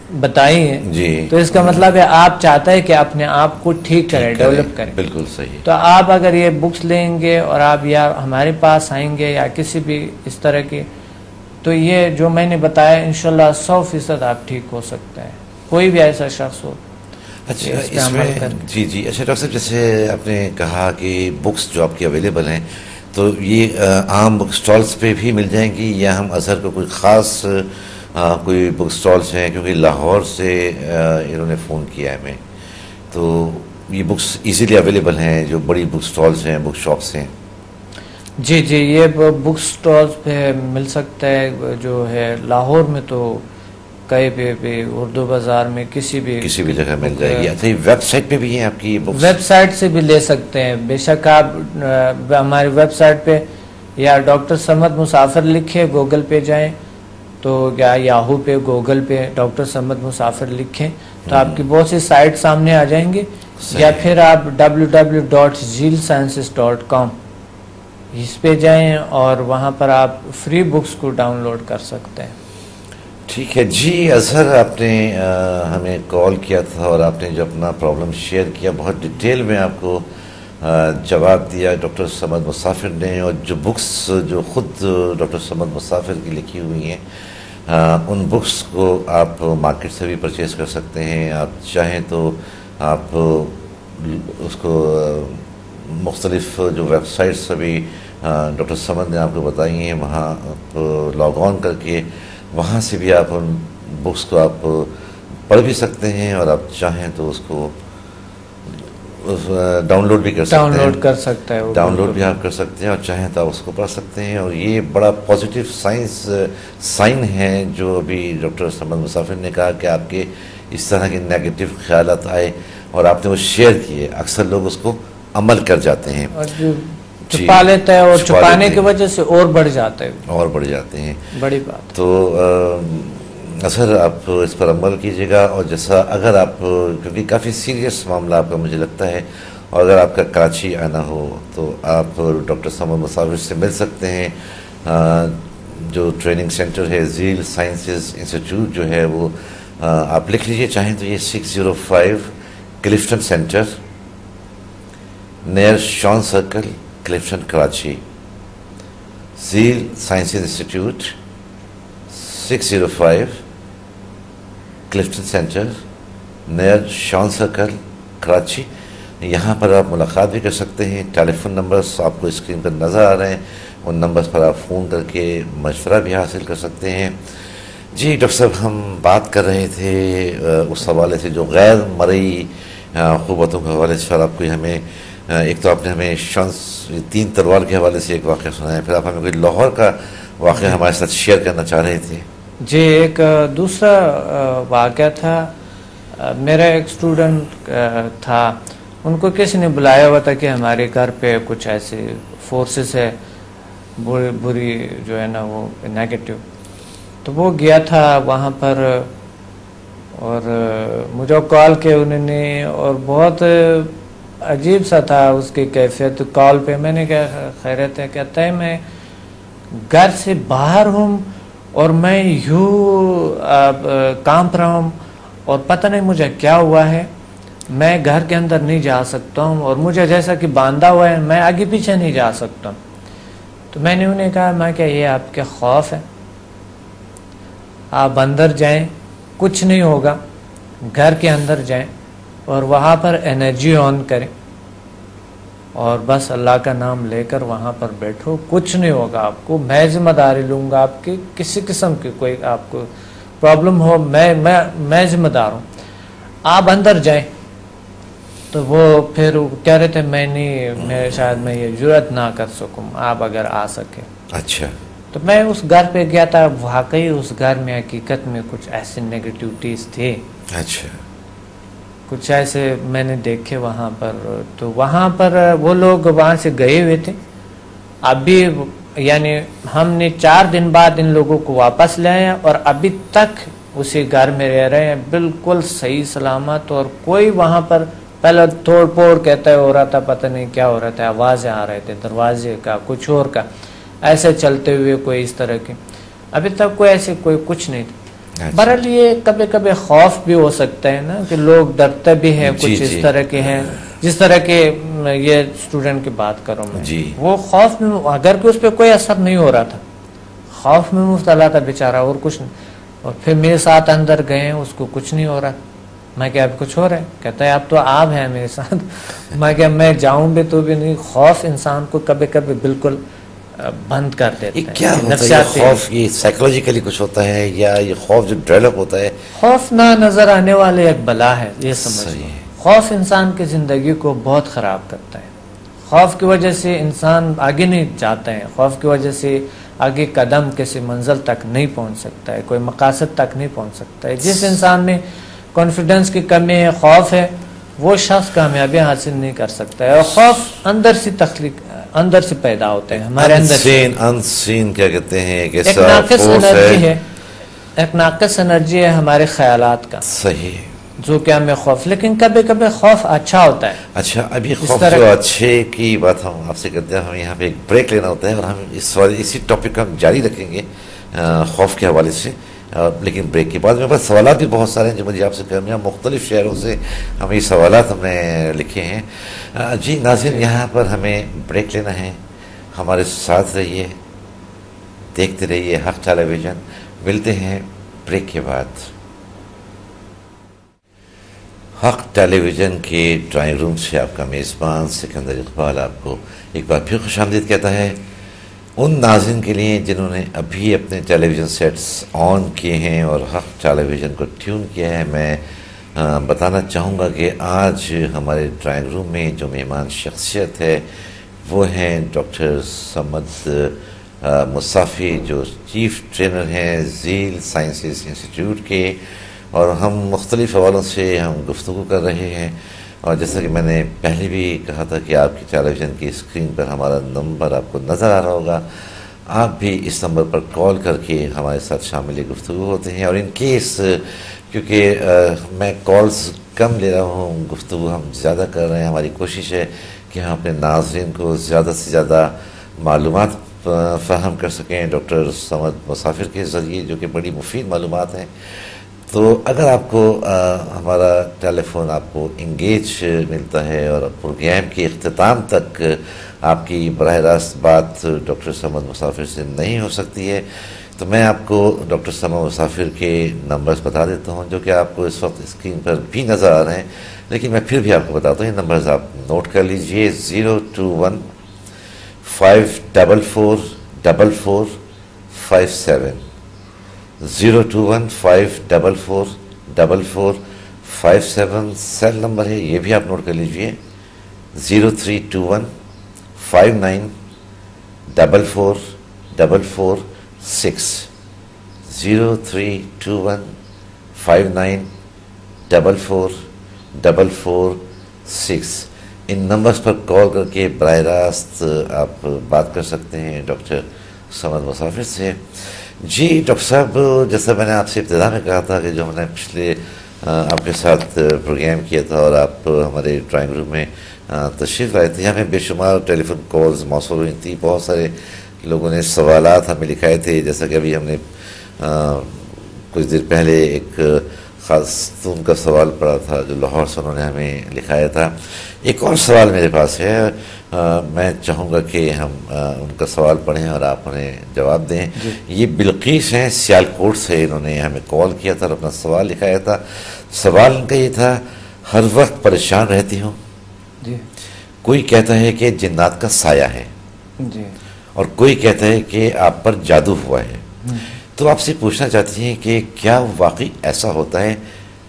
بتائی ہیں
جی،
تو اس کا مطلب ہے آپ چاہتے ہیں کہ اپنے آپ کو ٹھیک کریں، ڈیولپ کریں.
بالکل صحیح.
تو آپ اگر یہ بکس لیں گے اور آپ یا ہمارے پاس آئیں گے یا کسی بھی اس طرح کی، تو یہ جو میں نے بتایا انشاءاللہ 100% آپ ٹھیک ہو سکتے ہیں، کوئی بھی ایسا شخص ہو.
اچھا اس میں جی جی اچھا ڈاکٹر صاحب، جیسے آپ نے کہا کہ بکس جو آپ کی اویلیبل ہیں تو یہ عام بک سٹالز پہ بھی مل جائیں گی یا ہم اظہر کو کوئی خاص کوئی بک سٹالز ہیں؟ کیونکہ لاہور سے انہوں نے فون کیا ہے ہمیں، تو یہ بکس ایزیلی اویلیبل ہیں جو بڑی بک سٹالز ہیں، بک شاپس ہیں؟
جی جی یہ بک سٹالز پہ مل سکتا ہے، جو ہے لاہور میں تو کہیں بھی اردو بازار میں کسی بھی
جگہ مل جائے گی. اچھا ویب سائٹ پہ بھی ہیں آپ کی یہ بکس؟
ویب سائٹ سے بھی لے سکتے ہیں بے شک. آپ ہماری ویب سائٹ پہ یا ڈاکٹر سمد مسافر لکھے گوگل پہ جائیں تو یا یاہو پہ گوگل پہ ڈاکٹر سمد مسافر لکھیں تو آپ کی بہت سی سائٹ سامنے آ جائیں گے. یا پھر آپ www.zealsciences.com اس پہ جائیں اور وہاں پر آپ فری بکس کو ڈاؤن لوڈ کر سکتے ہیں.
ٹھیک ہے جی. اظہر آپ نے ہمیں کال کیا تھا اور آپ نے جو اپنا پرابلم شیئر کیا بہت ڈیٹیل میں آپ کو جواب دیا ڈاکٹر سمد مسافر نے، اور جو بکس جو خود ڈاکٹر سمد مسافر کی لکھی ہوئی ہیں ان بکس کو آپ مارکیٹ سے بھی پرچیز کر سکتے ہیں. آپ چاہیں تو آپ اس کو مختلف جو ویب سائٹس ابھی ڈاکٹر سمد نے آپ کو بتائی ہیں وہاں آپ لاگ آن کر کے وہاں سے بھی آپ ان بکس کو آپ پڑھ بھی سکتے ہیں، اور آپ چاہیں تو اس کو ڈاؤن لوڈ بھی کر سکتے ہیں. ڈاؤن لوڈ بھی آپ کر سکتے ہیں، اور چاہیں تو آپ اس کو پڑھ سکتے ہیں. اور یہ بڑا پازیٹیو سائن ہے جو ابھی ڈاکٹر سمد مسافر نے کہا کہ آپ کے اس طرح کے نیگیٹو خیالات آئے اور آپ نے وہ شیئر کیے. اکثر لوگ اس کو عمل کر جاتے ہیں،
چھپا لیتا ہے، اور چھپانے کی وجہ سے اور بڑھ جاتے ہیں. بڑی بات.
تو اثر آپ اس پر عمل کیجیے گا. اور جیسا اگر آپ کیونکہ کافی سیریس معاملہ آپ کا مجھے لگتا ہے، اور اگر آپ کا کراچی آنا ہو تو آپ ڈاکٹر سمد مسافر سے مل سکتے ہیں. جو ٹریننگ سینٹر ہے زیل سائنسز انسٹیٹیوٹ جو ہے وہ آپ لکھ لیجیے، چاہیں تو یہ 605 Clifton centre near Shan circle کلفٹن کراچی. Zeal sciences institute 605 Clifton centre near Shan circle Karachi. یہاں پر آپ ملاقات بھی کر سکتے ہیں. ٹیلی فون نمبرز آپ کو اسکرین پر نظر آ رہے ہیں، ان نمبرز پر آپ فون کر کے مشورہ بھی حاصل کر سکتے ہیں. جی ڈاکٹر صاحب، ہم بات کر رہے تھے اس حوالے سے جو غیر مرئی قوتوں کے حوالے سے. آپ کو ہمیں ایک تو آپ نے ہمیں شمس 3 تلوار کے حوالے سے ایک واقعہ سنایا، پھر آپ ہمیں کوئی لاہور کا واقعہ ہمارے ساتھ شیئر کرنا چاہ رہے تھے.
جی ایک دوسرا واقعہ تھا. میرا ایک اسٹوڈنٹ تھا، ان کو کسی نے بلایا ہوا تھا کہ ہمارے گھر پہ کچھ ایسے فورسز ہے بری جو ہے نا وہ نیگیٹو. تو وہ گیا تھا وہاں پر اور مجھے کال کیا انہوں نے، اور بہت عجیب سا تھا اس کی کیفیت کال پہ. میں نے کہا خیریت ہے؟ کہتا ہے میں گھر سے باہر ہوں اور میں یوں کانپ رہا ہوں اور پتہ نہیں مجھے کیا ہوا ہے، میں گھر کے اندر نہیں جا سکتا ہوں اور مجھے جیسا کہ باندھا ہوا ہے، میں آگے پیچھے نہیں جا سکتا. تو میں نے انہیں کہا میں کہ یہ آپ کے خوف ہے، آپ اندر جائیں، کچھ نہیں ہوگا. گھر کے اندر جائیں اور وہاں پر انرجی آن کریں اور بس اللہ کا نام لے کر وہاں پر بیٹھو، کچھ نہیں ہوگا آپ کو. میں ذمہ داری لوں گا آپ کی، کسی قسم کی کوئی آپ کو پرابلم ہو میں ذمہ دار ہوں، آپ اندر جائیں. تو وہ پھر کہہ رہے تھے میں شاید میں یہ جرأت نہ کر سکوں، آپ اگر آ سکے.
اچھا.
تو میں اس گھر پہ گیا تھا، واقعی اس گھر میں حقیقت میں کچھ ایسی نیگیٹیوٹیز تھے.
اچھا.
کچھ ایسے میں نے دیکھے وہاں پر. تو وہاں پر وہ لوگ وہاں سے گئے ہوئے تھے. ابھی یعنی ہم نے 4 دن بعد ان لوگوں کو واپس لے آیا اور ابھی تک اسی گھر میں رہ رہے ہیں بالکل صحیح سلامت. اور کوئی وہاں پر پہلے توڑ پھوڑ کہتا ہے ہو رہا تھا، پتہ نہیں کیا ہو رہا تھا، آوازیں آ رہے تھے دروازے کا کچھ اور کا، ایسے چلتے ہوئے کوئی اس طرح کے. ابھی تک کوئی ایسے کوئی کچھ نہیں تھا. بہرحال یہ کبھی کبھی خوف بھی ہو سکتا ہے نا کہ لوگ ڈرتے بھی ہیں کچھ اس طرح کے ہیں جس طرح کے یہ اسٹوڈنٹ کی بات کروں میں وہ خوف میں اگر کہ اس پہ کوئی اثر نہیں ہو رہا تھا خوف میں مبتلا تھا بیچارہ اور کچھ نہیں اور پھر میرے ساتھ اندر گئے اس کو کچھ نہیں ہو رہا میں کیا اب کچھ ہو رہا ہے کہتا ہے اب تو آپ ہیں میرے ساتھ میں کیا میں جاؤں بھی تو بھی نہیں خوف انسان کو کبھی کبھی بالکل بند کر دیتا ہے
کیا ہوتا ہے یہ خوف یہ سائیکولوجیکلی کچھ ہوتا ہے یا یہ خوف جو ڈیولپ ہوتا ہے
خوف نہ نظر آنے والے ایک بلا ہے یہ سمجھیں خوف انسان کی زندگی کو بہت خراب کرتا ہے خوف کی وجہ سے انسان آگے نہیں جاتا ہے خوف کی وجہ سے آگے قدم کسی منزل تک نہیں پہنچ سکتا ہے کوئی مقاصد تک نہیں پہنچ سکتا ہے جس انسان میں کانفیڈنس کی کمی ہے خوف ہے وہ شخص کامیابی حاصل نہیں کر سکتا ہے اور خوف اندر سے تخلیق اندر سے پیدا ہوتے ہیں ہمارے اندر
انسین کیا کہتے ہیں
ایک ناقص انرجی ہے ایک ناقص انرجی ہے ہمارے خیالات کا
صحیح جو
کہ ہمیں خوف لیکن کبھی کبھی خوف اچھا ہوتا ہے
اچھا ابھی خوف جو اچھے کی بات ہم آپ سے کرتے ہیں ہمیں یہاں پہ ایک بریک لینا ہوتا ہے اور ہم اسی ٹاپک کو ہم جاری رکھیں گے خوف کے حوالے سے لیکن بریک کے بعد میرے پاس سوالات بھی بہت سارے ہیں جو مجھے آپ سے کرنے ہیں مختلف شہروں سے ہمیں یہ سوالات ہم نے لکھے ہیں جی ناظرین یہاں پر ہمیں بریک لینا ہے ہمارے ساتھ رہیے دیکھتے رہیے حق ٹیلی ویژن ملتے ہیں بریک کے بعد حق ٹیلی ویژن کے ڈرائنگ روم سے آپ کا میزبان سکندر اقبال آپ کو ایک بار پھر خوش آمدید کہتا ہے ان ناظرین کے لیے جنہوں نے ابھی اپنے ٹیلی ویژن سیٹس آن کیے ہیں اور حق ٹیلی ویژن کو ٹیون کیا ہے میں بتانا چاہوں گا کہ آج ہمارے ڈرائنگ روم میں جو مہمان شخصیت ہے وہ ہیں ڈاکٹر سمد مصافی جو چیف ٹرینر ہیں ذیل سائنسز انسٹیٹیوٹ کے اور ہم مختلف حوالوں سے ہم گفتگو کر رہے ہیں اور جیسا کہ میں نے پہلے بھی کہا تھا کہ آپ کی ٹیلی ویژن کی اسکرین پر ہمارا نمبر آپ کو نظر آ رہا ہوگا آپ بھی اس نمبر پر کال کر کے ہمارے ساتھ شامل گفتگو ہوتے ہیں اور ان کیس کیونکہ میں کالز کم لے رہا ہوں گفتگو ہم زیادہ کر رہے ہیں ہماری کوشش ہے کہ ہم اپنے ناظرین کو زیادہ سے زیادہ معلومات فراہم کر سکیں ڈاکٹر سمد مسافر کے ذریعے جو کہ بڑی مفید معلومات ہیں تو اگر آپ کو ہمارا ٹیلی فون آپ کو انگیج ملتا ہے اور پروگرام کے اختتام تک آپ کی براہ راست بات ڈاکٹر سمد مسافر سے نہیں ہو سکتی ہے تو میں آپ کو ڈاکٹر سمد مسافر کے نمبرز بتا دیتا ہوں جو کہ آپ کو اس وقت اسکرین پر بھی نظر آ رہے ہیں لیکن میں پھر بھی آپ کو بتاتا ہوں یہ نمبرز آپ نوٹ کر لیجئے 021 544 4457 021 544 4457 سیل نمبر ہے یہ بھی آپ نوٹ کر لیجئے 0321 59 44 446 0321 59 44 446 ان نمبرز پر کال کر کے براہ راست آپ بات کر سکتے ہیں ڈاکٹر سمد مسافر سے جی ڈاکٹر صاحب جیسا میں نے آپ سے ابتدا میں کہا تھا کہ جو ہم نے پچھلے آپ کے ساتھ پروگرام کیا تھا اور آپ ہمارے ڈرائنگ روم میں تشریف لائے تھے ہمیں بے شمار ٹیلی فون کالز موصول ہوئی تھی بہت سارے لوگوں نے سوالات ہمیں لکھائے تھے جیسا کہ ابھی ہم نے کچھ دیر پہلے ایک خاتون کا سوال پڑھا تھا جو لاہور سے انہوں نے ہمیں لکھایا تھا ایک اور سوال میرے پاس ہے میں چاہوں گا کہ ہم ان کا سوال پڑھیں اور آپ انہیں جواب دیں یہ بلقیس ہیں سیالکوٹ سے انہوں نے ہمیں کال کیا تھا اور اپنا سوال لکھایا تھا سوال ان کا یہ تھا ہر وقت پریشان رہتی ہوں کوئی کہتا ہے کہ جنات کا سایہ ہے اور کوئی کہتا ہے کہ آپ پر جادو ہوا ہے تو آپ سے پوچھنا چاہتی ہیں کہ کیا واقعی ایسا ہوتا ہے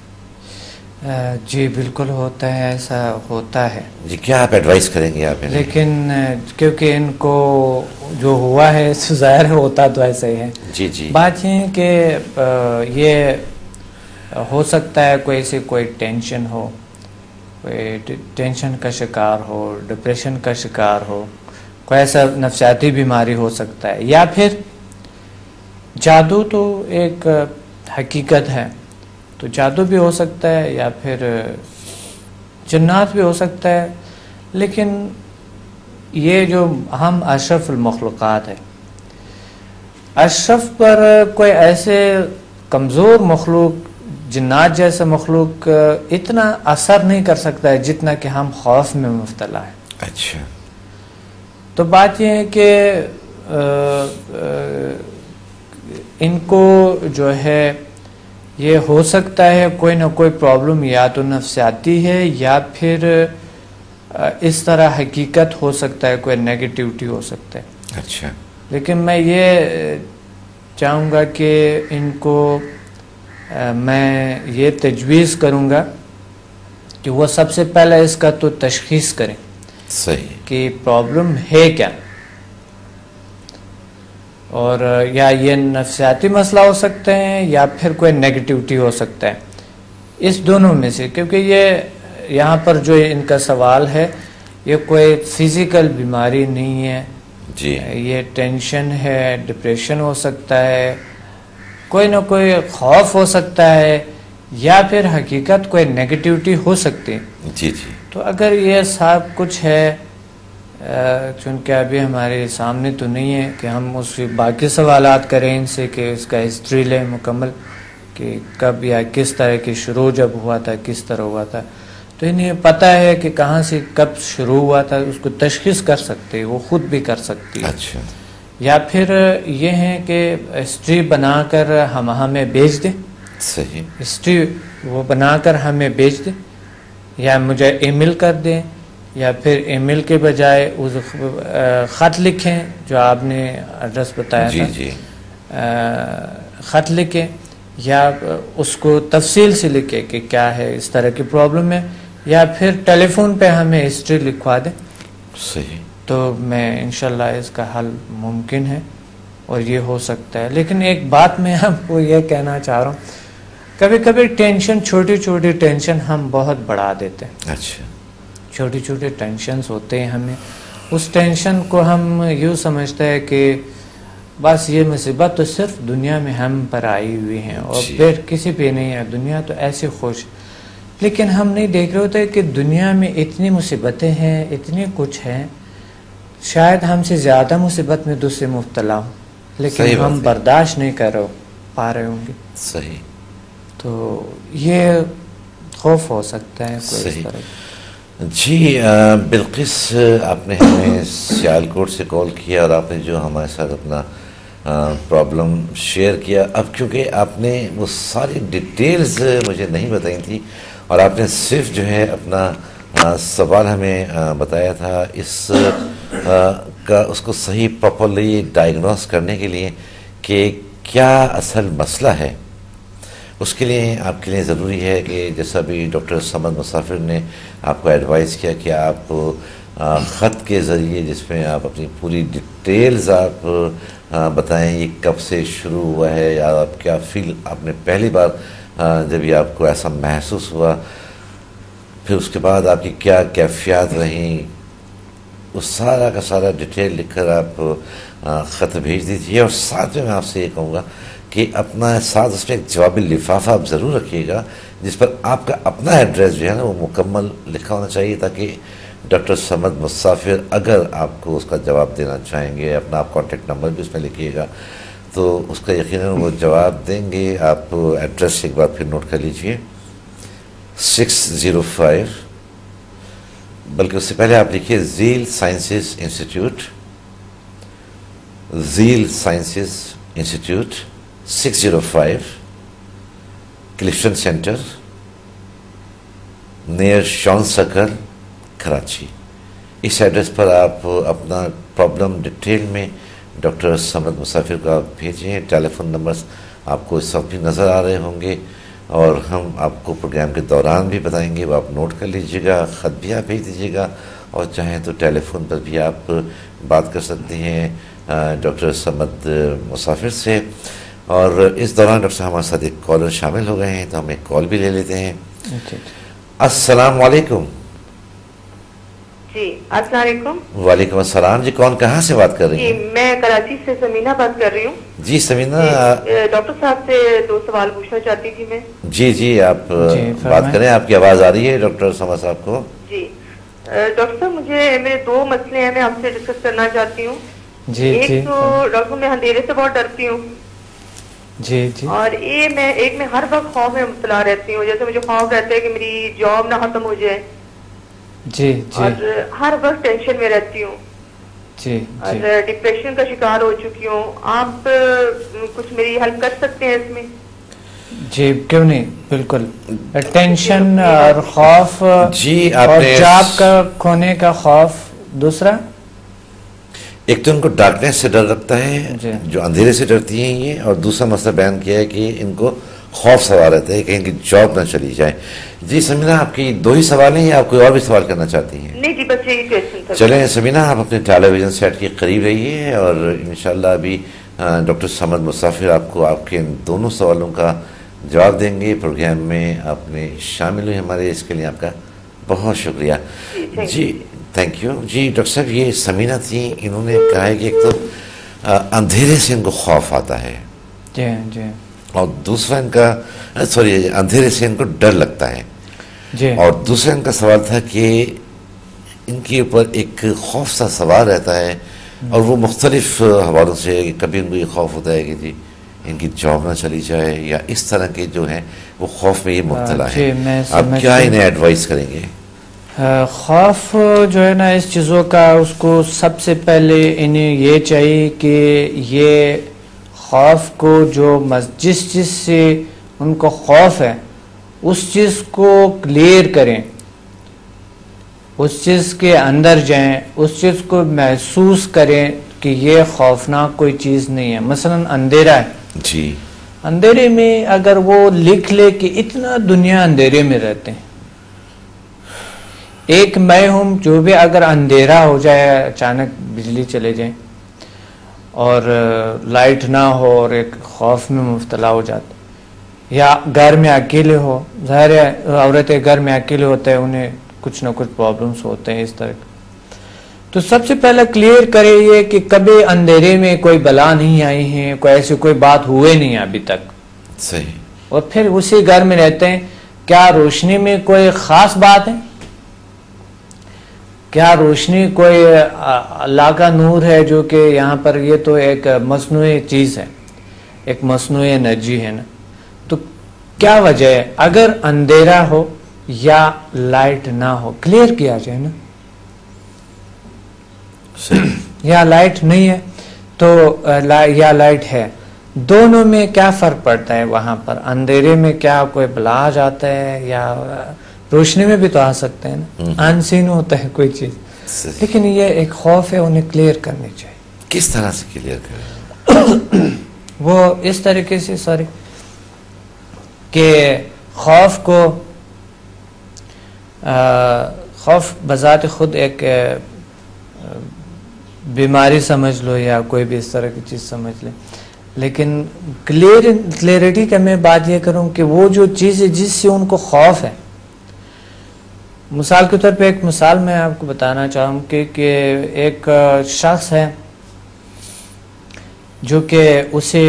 جی بالکل ہوتا ہے ایسا ہوتا ہے
جی کیا آپ ایڈوائز کریں گے آپ
لیکن کیونکہ ان کو جو ہوا ہے ظاہر ہوتا تو ایسا ہی ہے
جی جی
بات یہ ہے کہ یہ ہو سکتا ہے کوئی ٹینشن ہو کوئی ٹینشن کا شکار ہو ڈپریشن کا شکار ہو کوئی ایسا نفسیاتی بیماری ہو سکتا ہے یا پھر جادو تو ایک حقیقت ہے تو جادو بھی ہو سکتا ہے یا پھر جنات بھی ہو سکتا ہے لیکن یہ جو ہم اشرف المخلوقات ہے اشرف پر کوئی ایسے کمزور مخلوق جنات جیسا مخلوق اتنا اثر نہیں کر سکتا ہے جتنا کہ ہم خوف میں مبتلا ہیں.
اچھا.
تو بات یہ ہے کہ ان کو جو ہے یہ ہو سکتا ہے کوئی نہ کوئی پرابلم یا تو نفسیاتی ہے یا پھر اس طرح حقیقت ہو سکتا ہے, کوئی نیگیٹیوٹی ہو سکتا ہے.
اچھا.
لیکن میں یہ چاہوں گا کہ ان کو میں یہ تجویز کروں گا کہ وہ سب سے پہلے اس کا تو تشخیص کریں.
صحیح. کہ
پرابلم ہے کیا, اور یا یہ نفسیاتی مسئلہ ہو سکتے ہیں یا پھر کوئی نیگیٹیوٹی ہو سکتا ہے, اس دونوں میں سے. کیونکہ یہ یہاں پر جو ان کا سوال ہے یہ کوئی فزیکل بیماری نہیں ہے
جی,
یہ ٹینشن ہے, ڈپریشن ہو سکتا ہے, کوئی نہ کوئی خوف ہو سکتا ہے, یا پھر حقیقت کوئی نیگیٹیوٹی ہو سکتی ہے.
جی جی.
تو اگر یہ سب کچھ ہے, چونکہ ابھی ہمارے سامنے تو نہیں ہے کہ ہم اس کے باقی سوالات کریں ان سے کہ اس کا ہسٹری لیں مکمل کہ کب یا کس طرح کی شروع جب ہوا تھا, کس طرح ہوا تھا, تو انہیں پتہ ہے کہ کہاں سے کب شروع ہوا تھا, اس کو تشخیص کر سکتے, وہ خود بھی کر سکتی ہے.
اچھا.
یا پھر یہ ہے کہ ہسٹری بنا کر ہمیں بھیج دیں.
صحیح.
ہسٹری وہ بنا کر ہمیں بھیج دیں یا مجھے ای میل کر دیں, یا پھر ای میل کے بجائے اس خط لکھیں جو آپ نے ایڈریس بتایا
جی
تھا.
جی.
خط لکھیں یا اس کو تفصیل سے لکھیں کہ کیا ہے, اس طرح کی پرابلم ہے, یا پھر ٹیلی فون پہ ہمیں ہسٹری لکھوا دیں.
صحیح.
تو میں انشاءاللہ اس کا حل ممکن ہے اور یہ ہو سکتا ہے. لیکن ایک بات میں آپ کو یہ کہنا چاہ رہا ہوں, کبھی کبھی ٹینشن, چھوٹی چھوٹی ٹینشن ہم بہت بڑھا دیتے ہیں.
اچھا.
چھوٹی چھوٹی ٹینشنز ہوتے ہیں ہمیں, اس ٹینشن کو ہم یوں سمجھتے ہیں کہ بس یہ مصیبت تو صرف دنیا میں ہم پر آئی ہوئی ہیں اور پھر کسی پہ نہیں ہے, دنیا تو ایسے خوش. لیکن ہم نہیں دیکھ رہے ہوتے کہ دنیا میں اتنی مصیبتیں ہیں, اتنی کچھ ہیں, شاید ہم سے زیادہ مصیبت میں دوسرے مبتلا ہوں, لیکن ہم برداشت نہیں کر پا رہے ہوں گے.
صحیح.
تو یہ خوف ہو سکتا ہے کوئی اس طرح.
جی بلقیس, آپ نے ہمیں سیالکوٹ سے کال کیا اور آپ نے جو ہمارے ساتھ اپنا پرابلم شیئر کیا. اب کیونکہ آپ نے وہ ساری ڈیٹیلز مجھے نہیں بتائی تھی اور آپ نے صرف جو ہے اپنا سوال ہمیں بتایا تھا اس کا, اس کو صحیح پراپرلی ڈائگنوز کرنے کے لیے کہ کیا اصل مسئلہ ہے. اس کے لیے آپ کے لیے ضروری ہے کہ جیسا بھی ڈاکٹر سمد مسافر نے آپ کو ایڈوائز کیا کہ آپ خط کے ذریعے جس میں آپ اپنی پوری ڈیٹیلز آپ بتائیں, یہ کب سے شروع ہوا ہے یا آپ کیا فیل آپ نے پہلی بار جب یہ آپ کو ایسا محسوس ہوا, پھر اس کے بعد آپ کی کیا کیفیات رہیں, اس سارا کا سارا ڈیٹیل لکھ کر آپ خط بھیج دیجیے. اور ساتھ میں آپ سے یہ کہوں گا کہ اپنا ساتھ اس میں ایک جوابی لفافہ آپ ضرور رکھیے گا جس پر آپ کا اپنا ایڈریس جو ہے نا وہ مکمل لکھا ہونا چاہیے, تاکہ ڈاکٹر سمد مسافر اگر آپ کو اس کا جواب دینا چاہیں گے, اپنا آپ کانٹیکٹ نمبر بھی اس میں لکھیے گا تو اس کا یقیناً وہ جواب دیں گے. آپ ایڈریس ایک بار پھر نوٹ کر لیجئے, 605, بلکہ اس سے پہلے آپ لکھیے Zeal sciences institute, Zeal sciences institute 605 Clifton centre near Shan circle Karachi. اس ایڈریس پر آپ اپنا پرابلم ڈیٹیل میں ڈاکٹر سمد مسافر کو آپ بھیجیں. ٹیلی فون نمبرز آپ کو اس وقت بھی نظر آ رہے ہوں گے اور ہم آپ کو پروگرام کے دوران بھی بتائیں گے, وہ آپ نوٹ کر لیجیے گا. خط بھی آپ بھیج دیجیے گا اور چاہیں تو ٹیلی فون پر بھی آپ بات کر سکتے ہیں ڈاکٹر سمد مسافر سے. اور اس دوران ڈاکٹر صاحب ہمارے ساتھ ایک کالر شامل ہو گئے ہیں تو ہم ایک کال بھی لے لیتے ہیں. السلام علیکم.
جی السلام علیکم.
وعلیکم السلام. جی کون کہاں سے بات کر رہی ہیں؟
جی میں کراچی سے سمینہ بات کر رہی ہوں.
جی سمینہ,
ڈاکٹر صاحب سے 2 سوال پوچھنا چاہتی تھی میں.
جی آپ بات کریں, آپ کی آواز آ رہی ہے ڈاکٹر سمد صاحب کو.
جی ڈاکٹر صاحب مجھے میرے 2 مسئلے ہیں, میں آپ سے ڈسکس کرنا چاہتی ہوں. ایک تو ڈاکٹر میں اندھیرے سے بہت ڈرتی ہوں.
جی جی
اور یہ میں ہر وقت خوف میں مبتلا رہتی ہوں. جیسے مجھے خوف رہتا ہے کہ میری جاب نہ ختم ہو جائے,
جی جی
اور ہر وقت ٹینشن میں رہتی ہوں,
جی
اور
جی
ڈپریشن کا شکار ہو چکی ہوں. آپ کچھ میری ہیلپ کر سکتے ہیں اس میں؟
جی کیوں نہیں, بالکل. ٹینشن اور خوف
جی
اور
آپ نے
جاب کا کھونے کا خوف. دوسرا
ایک تو ان کو ڈارکنیس سے ڈر لگتا ہے,
جی.
جو اندھیرے سے ڈرتی ہیں یہ, اور دوسرا مسئلہ بیان کیا ہے کہ ان کو خوف سوار رہتا ہے کہ ان کی جاب نہ چلی جائے. جی سمینا, آپ کی دو ہی سوال ہیں یا آپ کوئی اور بھی سوال کرنا چاہتی ہیں؟
نہیں جی, بس یہی کویشچن تھا.
چلیں سمینا, آپ اپنے ٹیلی ویژن سیٹ کے قریب رہیے, اور انشاءاللہ ابھی ڈاکٹر سمد مسافر آپ کو آپ کے ان دونوں سوالوں کا جواب دیں گے. پروگرام میں آپ نے شامل ہوئے ہمارے, اس کے لیے آپ کا بہت شکریہ. جی تھینک یو. جی ڈاکٹر صاحب, یہ سمینا تھیں, انہوں نے کہا ہے کہ ایک تو اندھیرے سے ان کو خوف آتا ہے,
جی جی,
اور دوسرا ان کا اندھیرے سے ان کو ڈر لگتا ہے,
جی,
اور دوسرا ان کا سوال تھا کہ ان کے اوپر ایک خوف سا سوار رہتا ہے, اور وہ مختلف حوالوں سے, کبھی ان کو یہ خوف ہوتا ہے کہ جی ان کی جاب نہ چلی جائے, یا اس طرح کے جو ہیں وہ خوف میں یہ مبتلا ہے. آپ کیا انہیں ایڈوائز کریں گے؟
خوف جو ہے نا اس چیزوں کا, اس کو سب سے پہلے انہیں یہ چاہیے کہ یہ خوف کو جس چیز سے ان کو خوف ہے اس چیز کو کلیئر کریں, اس چیز کے اندر جائیں, اس چیز کو محسوس کریں کہ یہ خوفناک کوئی چیز نہیں ہے. مثلا اندھیرا ہے,
جی,
اندھیرے میں اگر وہ لکھ لے کہ اتنا دنیا اندھیرے میں رہتے ہیں, ایک میں ہوں, جو بھی اگر اندھیرا ہو جائے, اچانک بجلی چلے جائیں اور لائٹ نہ ہو, اور ایک خوف میں مبتلا ہو جاتے, یا گھر میں اکیلے ہو, ظاہر ہے عورتیں گھر میں اکیلے ہوتے ہیں, انہیں کچھ نہ کچھ پرابلمس ہوتے ہیں اس طرح کے. تو سب سے پہلے کلیئر کرے یہ کہ کبھی اندھیرے میں کوئی بلا نہیں آئی ہے, ایسی کوئی بات ہوئے نہیں ابھی تک,
صحیح.
اور پھر اسی گھر میں رہتے ہیں. کیا روشنی میں کوئی خاص بات ہے؟ کیا روشنی کوئی اللہ کا نور ہے جو کہ یہاں پر, یہ تو ایک مصنوعی چیز ہے, ایک مصنوعی انرجی ہے نا. تو کیا وجہ ہے اگر اندھیرا ہو یا لائٹ نہ ہو, کلیئر کیا جائے نا. یا لائٹ نہیں ہے تو یا لائٹ ہے, دونوں میں کیا فرق پڑتا ہے وہاں پر؟ اندھیرے میں کیا کوئی بلا آ جاتا ہے, یا روشنی میں بھی تو آ سکتے ہیں نا, انسین ہوتا ہے کوئی چیز. لیکن یہ ایک خوف ہے, انہیں کلیئر کرنی چاہیے.
کس طرح سے کلیئر کریں؟
وہ اس طریقے سے کہ خوف کو, خوف بذات خود ایک بیماری سمجھ لو یا کوئی بھی اس طرح کی چیز سمجھ لیں, لیکن کلیئرٹی کا میں بات یہ کروں کہ وہ جو چیز ہے جس سے ان کو خوف ہے. مثال کے طور پہ ایک مثال میں آپ کو بتانا چاہوں کہ ایک شخص ہے جو کہ اسے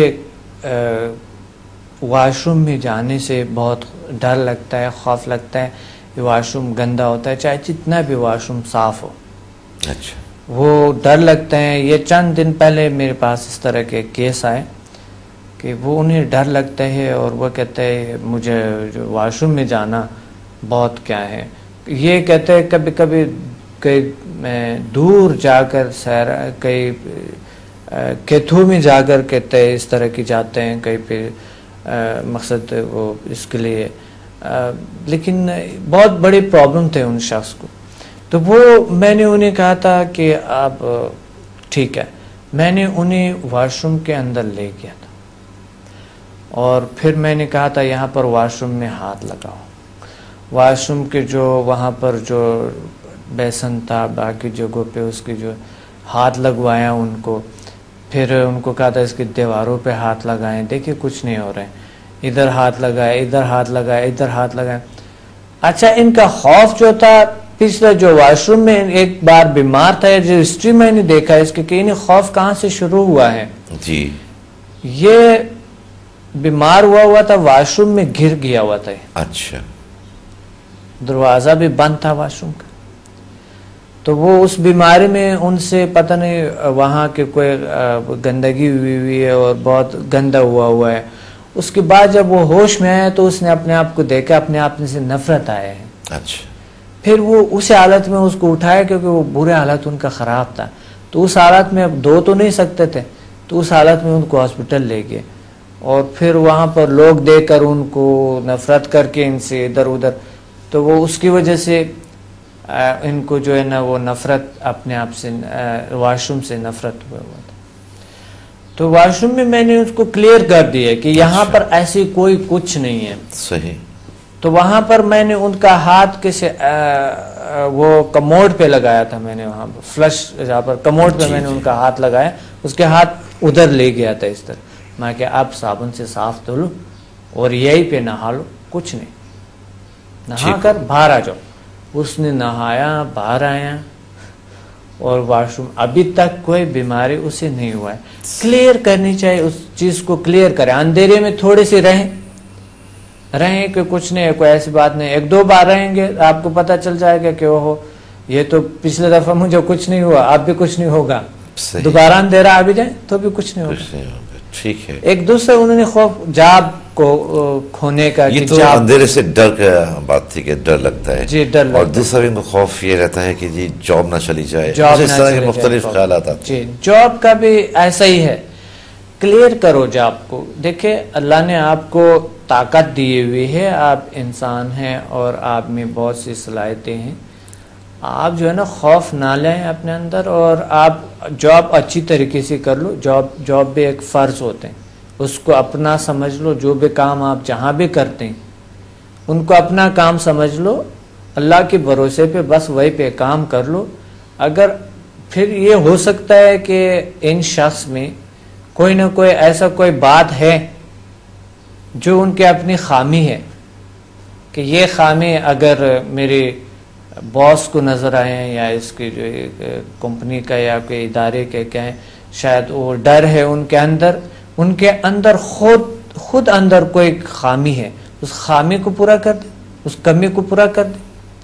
واش روم میں جانے سے بہت ڈر لگتا ہے, خوف لگتا ہے کہ واش روم گندا ہوتا ہے, چاہے جتنا بھی واش روم صاف ہو.
اچھا,
وہ ڈر لگتے ہیں. یہ چند دن پہلے میرے پاس اس طرح کے کیس آئے کہ وہ انہیں ڈر لگتا ہے, اور وہ کہتے ہیں مجھے جو واش روم میں جانا بہت کیا ہے. یہ کہتے ہیں کبھی کبھی کئی دور جا کر کئی کیتھو میں جا کر کہتے ہیں اس طرح کی جاتے ہیں کہیں پہ, مقصد وہ اس کے لیے, لیکن بہت بڑی پرابلم تھے ان شخص کو. تو وہ میں نے انہیں کہا تھا کہ آپ ٹھیک ہے, میں نے انہیں واش روم کے اندر لے گیا تھا, اور پھر میں نے کہا تھا یہاں پر واش روم میں ہاتھ لگاؤ. واش روم کے جو وہاں پر جو بیسن تھا, باقی جگہوں پہ اس کی جو ہاتھ لگوایا ان کو. پھر ان کو کہا تھا اس کی دیواروں پہ ہاتھ لگائیں, دیکھیں کچھ نہیں ہو رہے ہیں, ادھر ہاتھ لگائے, ادھر ہاتھ لگائے, ادھر ہاتھ لگائے. اچھا, ان کا خوف جو تھا پچھلا جو واش روم میں ایک بار بیمار تھا, جو ہسٹری میں نے دیکھا اس کے کہ انہیں خوف کہاں سے شروع ہوا ہے.
جی,
یہ بیمار ہوا تھا, واش روم میں گر گیا ہوا تھا.
اچھا,
دروازہ بھی بند تھا واش روم کا. تو وہ اس بیماری میں ان سے پتہ نہیں وہاں کے کوئی گندگی ہوئی ہے اور بہت گندا ہوا ہے, اس کے بعد جب وہ ہوش میں آیا تو اس نے اپنے آپ کو دیکھا, اپنے آپ سے نفرت آیا ہے.
اچھا.
پھر وہ اس حالت میں اس کو اٹھایا کیونکہ وہ برے حالت ان کا خراب تھا, تو اس حالت میں اب دو تو نہیں سکتے تھے, تو اس حالت میں ان کو ہاسپٹل لے گئے, اور پھر وہاں پر لوگ دے کر ان کو نفرت کر کے ان سے ادھر ادھر, تو وہ اس کی وجہ سے ان کو جو ہے نا وہ نفرت اپنے آپ سے واش روم سے نفرت ہوا تھا. تو واش روم میں میں نے اس کو کلیئر کر دیا کہ یہاں پر ایسی کوئی کچھ نہیں ہے.
صحیح.
تو وہاں پر میں نے ان کا ہاتھ کیسے وہ کموڈ پہ لگایا تھا, میں نے وہاں پر فلش جہاں پر کموڈ پہ میں نے ان کا ہاتھ لگایا, اس کے ہاتھ ادھر لے گیا تھا اس طرح. میں کہ آپ صابن سے صاف دھو لو اور یہی پہ نہا لو, کچھ نہیں, نہا کر باہر آ جاؤ. اس نے نہایا, باہر آیا, اور واش روم ابھی تک کوئی بیماری اسے نہیں ہوا ہے. کلیئر کرنی چاہیے, اس چیز کو کلیئر کریں. اندھیرے میں تھوڑے سے رہیں کہ کچھ نہیں ہے, کوئی ایسی بات نہیں. ایک دو بار رہیں گے آپ کو پتہ چل جائے گا کہ وہ یہ تو پچھلے دفعہ مجھے کچھ نہیں ہوا, آپ بھی کچھ نہیں ہوگا. دوبارہ اندھیرا آ بھی جائے تو بھی کچھ نہیں ہوگا.
ٹھیک ہے.
ایک دوسرے انہوں نے خوف جاب کو کھونے کا,
یہ تو اندھیرے سے ڈر کا بات تھی کہ ڈر لگتا ہے.
جی ڈر.
اور دوسرا ان کو خوف یہ رہتا ہے کہ جی جاب نہ چلی جائے,
اس
طرح کے مختلف خیالات آتے ہیں.
جی جاب کا بھی ایسا ہی ہے. کلیئر کرو جاب کو. دیکھیں اللہ نے آپ کو طاقت دی ہوئی ہے, آپ انسان ہیں اور آپ میں بہت سی صلاحیتیں ہیں. آپ جو ہے نا خوف نہ لیں اپنے اندر, اور آپ جاب اچھی طریقے سے کر لو. جاب بھی ایک فرض ہوتے ہیں, اس کو اپنا سمجھ لو. جو بھی کام آپ جہاں بھی کرتے ہیں ان کو اپنا کام سمجھ لو, اللہ کے بھروسے پہ بس وہی پہ کام کر لو. اگر پھر یہ ہو سکتا ہے کہ ان شخص میں کوئی نہ کوئی ایسا کوئی بات ہے جو ان کے اپنی خامی ہے, کہ یہ خامی اگر میرے باس کو نظر آئے یا اس کی جو کمپنی کا یا کوئی ادارے کے کہیں, شاید وہ ڈر ہے ان کے اندر خود اندر کوئی خامی ہے, اس خامی کو پورا کر دیں, اس کمی کو پورا کر دیں.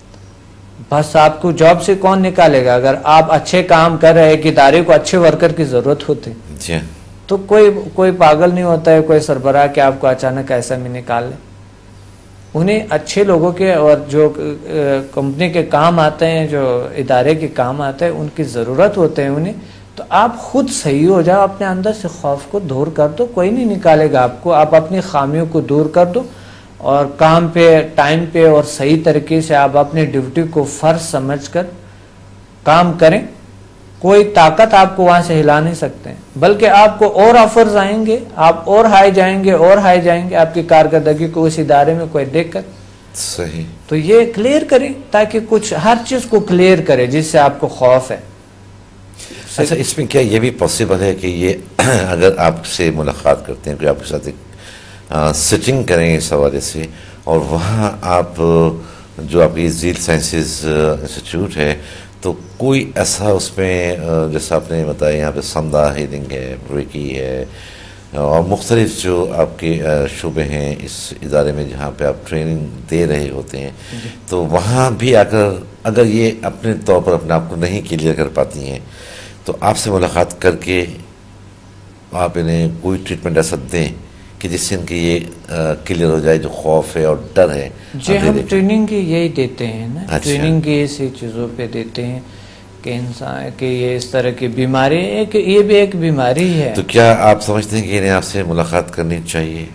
بس آپ کو جاب سے کون نکالے گا؟ اگر آپ اچھے کام کر رہے, ایک ادارے کو اچھے ورکر کی ضرورت ہوتی تو کوئی پاگل نہیں ہوتا ہے, کوئی سربراہ کہ آپ کو اچانک ایسا میں نکال لے. انہیں اچھے لوگوں کے اور جو کمپنی کے کام آتے ہیں, جو ادارے کے کام آتے ہیں, ان کی ضرورت ہوتے ہیں انہیں. تو آپ خود صحیح ہو جاؤ, اپنے اندر سے خوف کو دور کر دو, کوئی نہیں نکالے گا آپ کو. آپ اپنی خامیوں کو دور کر دو اور کام پہ ٹائم پہ اور صحیح طریقے سے آپ اپنی ڈیوٹی کو فرض سمجھ کر کام کریں. کوئی طاقت آپ کو وہاں سے ہلا نہیں سکتے ہیں, بلکہ آپ کو اور آفرز آئیں گے, آپ اور ہائی جائیں گے آپ کی کارکردگی کو اس ادارے میں کوئی دیکھ کر.
صحیح.
تو یہ کلیئر کریں تاکہ کچھ ہر چیز کو کلیئر کرے جس سے آپ کو خوف ہے.
اچھا, اس میں کیا یہ بھی پاسبل ہے کہ یہ اگر آپ سے ملاقات کرتے ہیں, کوئی آپ کے ساتھ ایک سٹنگ کریں اس حوالے سے, اور وہاں آپ جو آپ کی زیل سائنسز انسٹیٹیوٹ ہے, تو کوئی ایسا اس میں جیسا آپ نے بتایا یہاں پہ سمدہ ہیلنگ ہے, ریکی ہے, اور مختلف جو آپ کے شعبے ہیں اس ادارے میں جہاں پہ آپ ٹریننگ دے رہے ہوتے ہیں, تو وہاں بھی اگر یہ اپنے طور پر اپنے آپ کو نہیں کلیئر کر پاتی ہیں, تو آپ سے ملاقات کر کے آپ انہیں کوئی ٹریٹمنٹ ایسا دیں کہ جس سے ان کی یہ کلیئر ہو جائے جو خوف ہے اور ڈر ہے.
جی ہم ٹریننگ کی یہی دیتے ہیں نا, ٹریننگ کی اسی چیزوں پہ دیتے ہیں کہ انسان کہ یہ اس طرح کی بیماری ہے, کہ یہ بھی ایک بیماری ہے.
تو کیا آپ سمجھتے ہیں کہ انہیں آپ سے ملاقات کرنی چاہیے؟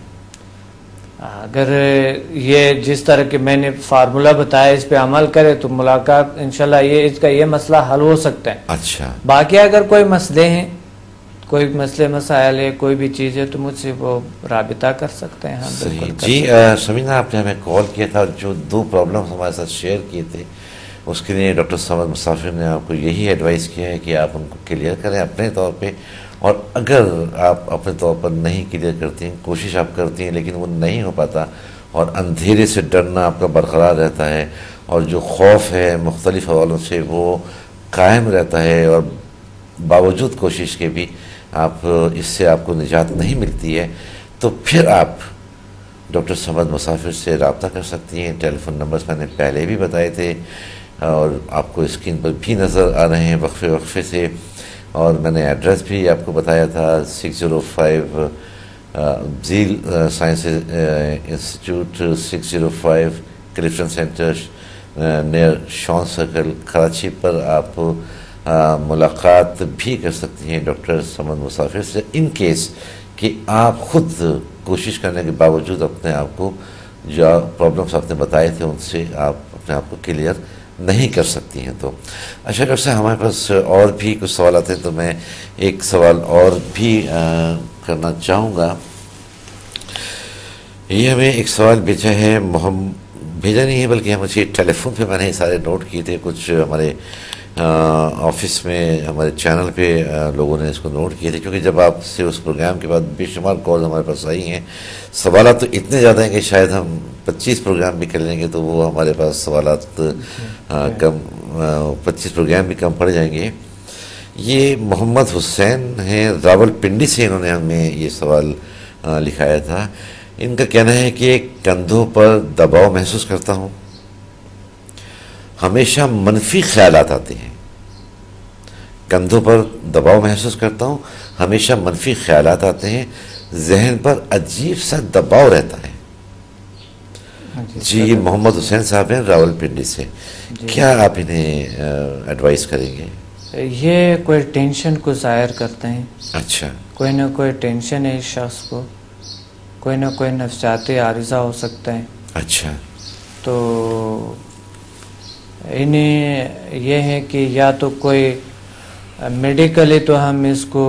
اگر یہ جس طرح کے میں نے فارمولا بتایا اس پہ عمل کرے تو ملاقات انشاءاللہ یہ اس کا یہ مسئلہ حل ہو سکتا ہے.
اچھا,
باقی اگر کوئی مسئلے ہیں, کوئی مسئلے مسائل ہے, کوئی بھی چیز ہے, تو مجھ سے وہ رابطہ کر سکتے ہیں. ہاں بالکل.
جی شمیم, آپ نے ہمیں کال کیا تھا, جو 2 پرابلمس ہمارے ساتھ شیئر کیے تھے, اس کے لیے ڈاکٹر سمد مسافر نے آپ کو یہی ایڈوائز کیا ہے کہ آپ ان کو کلیئر کریں اپنے طور پہ, اور اگر آپ اپنے طور پر نہیں کلیئر کرتی ہیں, کوشش آپ کرتی ہیں لیکن وہ نہیں ہو پاتا, اور اندھیرے سے ڈرنا آپ کا برقرار رہتا ہے, اور جو خوف ہے مختلف حوالوں سے وہ قائم رہتا ہے, اور باوجود کوشش کے بھی آپ اس سے آپ کو نجات نہیں ملتی ہے, تو پھر آپ ڈاکٹر سمد مسافر سے رابطہ کر سکتی ہیں. ٹیلی فون نمبرز میں نے پہلے بھی بتائے تھے, اور آپ کو اسکرین پر بھی نظر آ رہے ہیں وقفے سے, اور میں نے ایڈریس بھی آپ کو بتایا تھا, 605 Zeal science institute 605 Clifton centre near Shan circle Karachi پر آپ ملاقات بھی کر سکتی ہیں ڈاکٹر سمد مسافر سے، ان کیس کہ آپ خود کوشش کرنے کے باوجود اپنے آپ کو جو پرابلمس آپ نے بتائے تھے ان سے آپ اپنے آپ کو کلیئر نہیں کر سکتی ہیں۔ تو اچھا ڈاکٹر صاحب، ہمارے پاس اور بھی کچھ سوالات ہیں، تو میں ایک سوال اور بھی کرنا چاہوں گا۔ یہ ہمیں ایک سوال بھیجا ہے، بھیجا نہیں ہے بلکہ مجھے ٹیلی فون پہ میں نے سارے نوٹ کیے تھے، کچھ ہمارے آفس میں ہمارے چینل پہ لوگوں نے اس کو نوٹ کیے تھے، کیونکہ جب آپ سے اس پروگرام کے بعد بے شمار کالز ہمارے پاس آئی ہیں، سوالات تو اتنے زیادہ ہیں کہ شاید ہم 25 پروگرام بھی کر لیں گے تو وہ ہمارے پاس سوالات کم 25 پروگرام بھی کم پڑ جائیں گے۔ یہ محمد حسین ہیں راول پنڈی سے، انہوں نے ہمیں یہ سوال لکھایا تھا۔ ان کا کہنا ہے کہ کندھوں پر دباؤ محسوس کرتا ہوں، ہمیشہ منفی خیالات آتے ہیں، کندھوں پر دباؤ محسوس کرتا ہوں، ہمیشہ منفی خیالات آتے ہیں، ذہن پر عجیب سا دباؤ رہتا ہے۔ جی، یہ محمد حسین صاحب ہیں راول پنڈی سے، کیا آپ انہیں ایڈوائز کریں گے؟
یہ کوئی ٹینشن کو ظاہر کرتے ہیں۔
اچھا،
کوئی نہ کوئی ٹینشن ہے اس شخص کو، کوئی نہ کوئی نفسیاتی عارضہ ہو سکتا ہے۔
اچھا،
تو انہیں یہ ہے کہ یا تو کوئی میڈیکلی تو ہم اس کو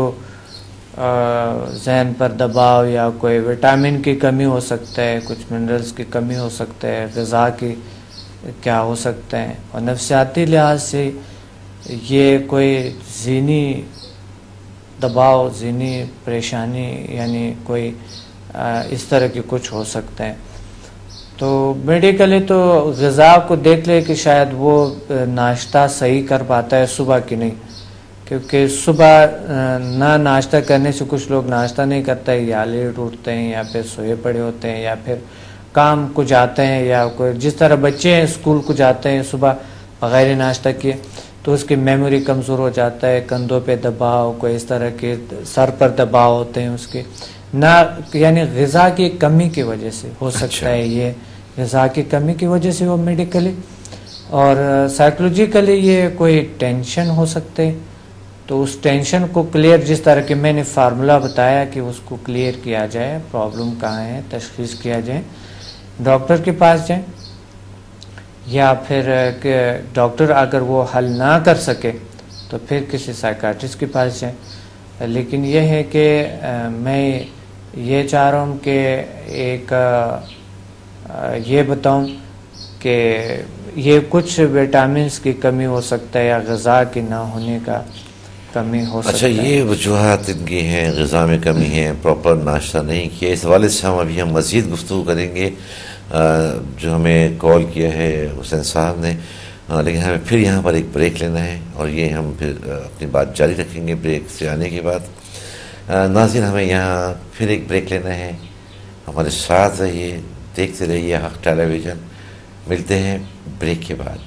ذہن پر دباؤ یا کوئی وٹامن کی کمی ہو سکتا ہے، کچھ منرلز کی کمی ہو سکتا ہے، غذا کی کیا ہو سکتا ہے، اور نفسیاتی لحاظ سے یہ کوئی ذہنی دباؤ، ذہنی پریشانی، یعنی کوئی اس طرح کی کچھ ہو سکتا ہے۔ تو میڈیکلی تو غذا کو دیکھ لے کہ شاید وہ ناشتہ صحیح کر پاتا ہے صبح کی نہیں، کیونکہ صبح نہ ناشتہ کرنے سے کچھ لوگ ناشتہ نہیں کرتے، یا لیٹ اٹھتے ہیں یا پھر سوئے پڑے ہوتے ہیں یا پھر کام کو جاتے ہیں، یا کوئی جس طرح بچے ہیں اسکول کو جاتے ہیں صبح بغیر ناشتہ کیے تو اس کی میموری کمزور ہو جاتا ہے، کندھوں پہ دباؤ، کوئی اس طرح کے سر پر دباؤ ہوتے ہیں اس کے، نہ یعنی غذا کی کمی کی وجہ سے ہو سکتا ہے، یہ غذا کی کمی کی وجہ سے وہ میڈیکلی، اور سائیکولوجیکلی یہ کوئی ٹینشن ہو سکتے، تو اس ٹینشن کو کلیئر، جس طرح کہ میں نے فارمولا بتایا کہ اس کو کلیئر کیا جائے، پرابلم کہاں ہے تشخیص کیا جائے، ڈاکٹر کے پاس جائیں، یا پھر کہ ڈاکٹر اگر وہ حل نہ کر سکے تو پھر کسی سائیکاٹرسٹ کے پاس جائیں۔ لیکن یہ ہے کہ میں یہ چاہ رہا ہوں کہ ایک یہ بتاؤں کہ یہ کچھ وٹامنس کی کمی ہو سکتا ہے یا غذا کی نہ ہونے کا کمی ہو سکتا ہے۔
اچھا، یہ وجوہات ان کی ہیں، غذا میں کمی ہے، پراپر ناشتہ نہیں کیا، اس حوالے سے ہم مزید گفتگو کریں گے، جو ہمیں کال کیا ہے حسین صاحب نے، لیکن ہمیں پھر یہاں پر ایک بریک لینا ہے اور یہ ہم پھر اپنی بات جاری رکھیں گے بریک سے آنے کے بعد۔ ناظرین، ہمیں یہاں پھر ایک بریک لینا ہے، ہمارے ساتھ رہیے، دیکھتے رہیے حق ٹیلی ویژن، ملتے ہیں بریک کے بعد۔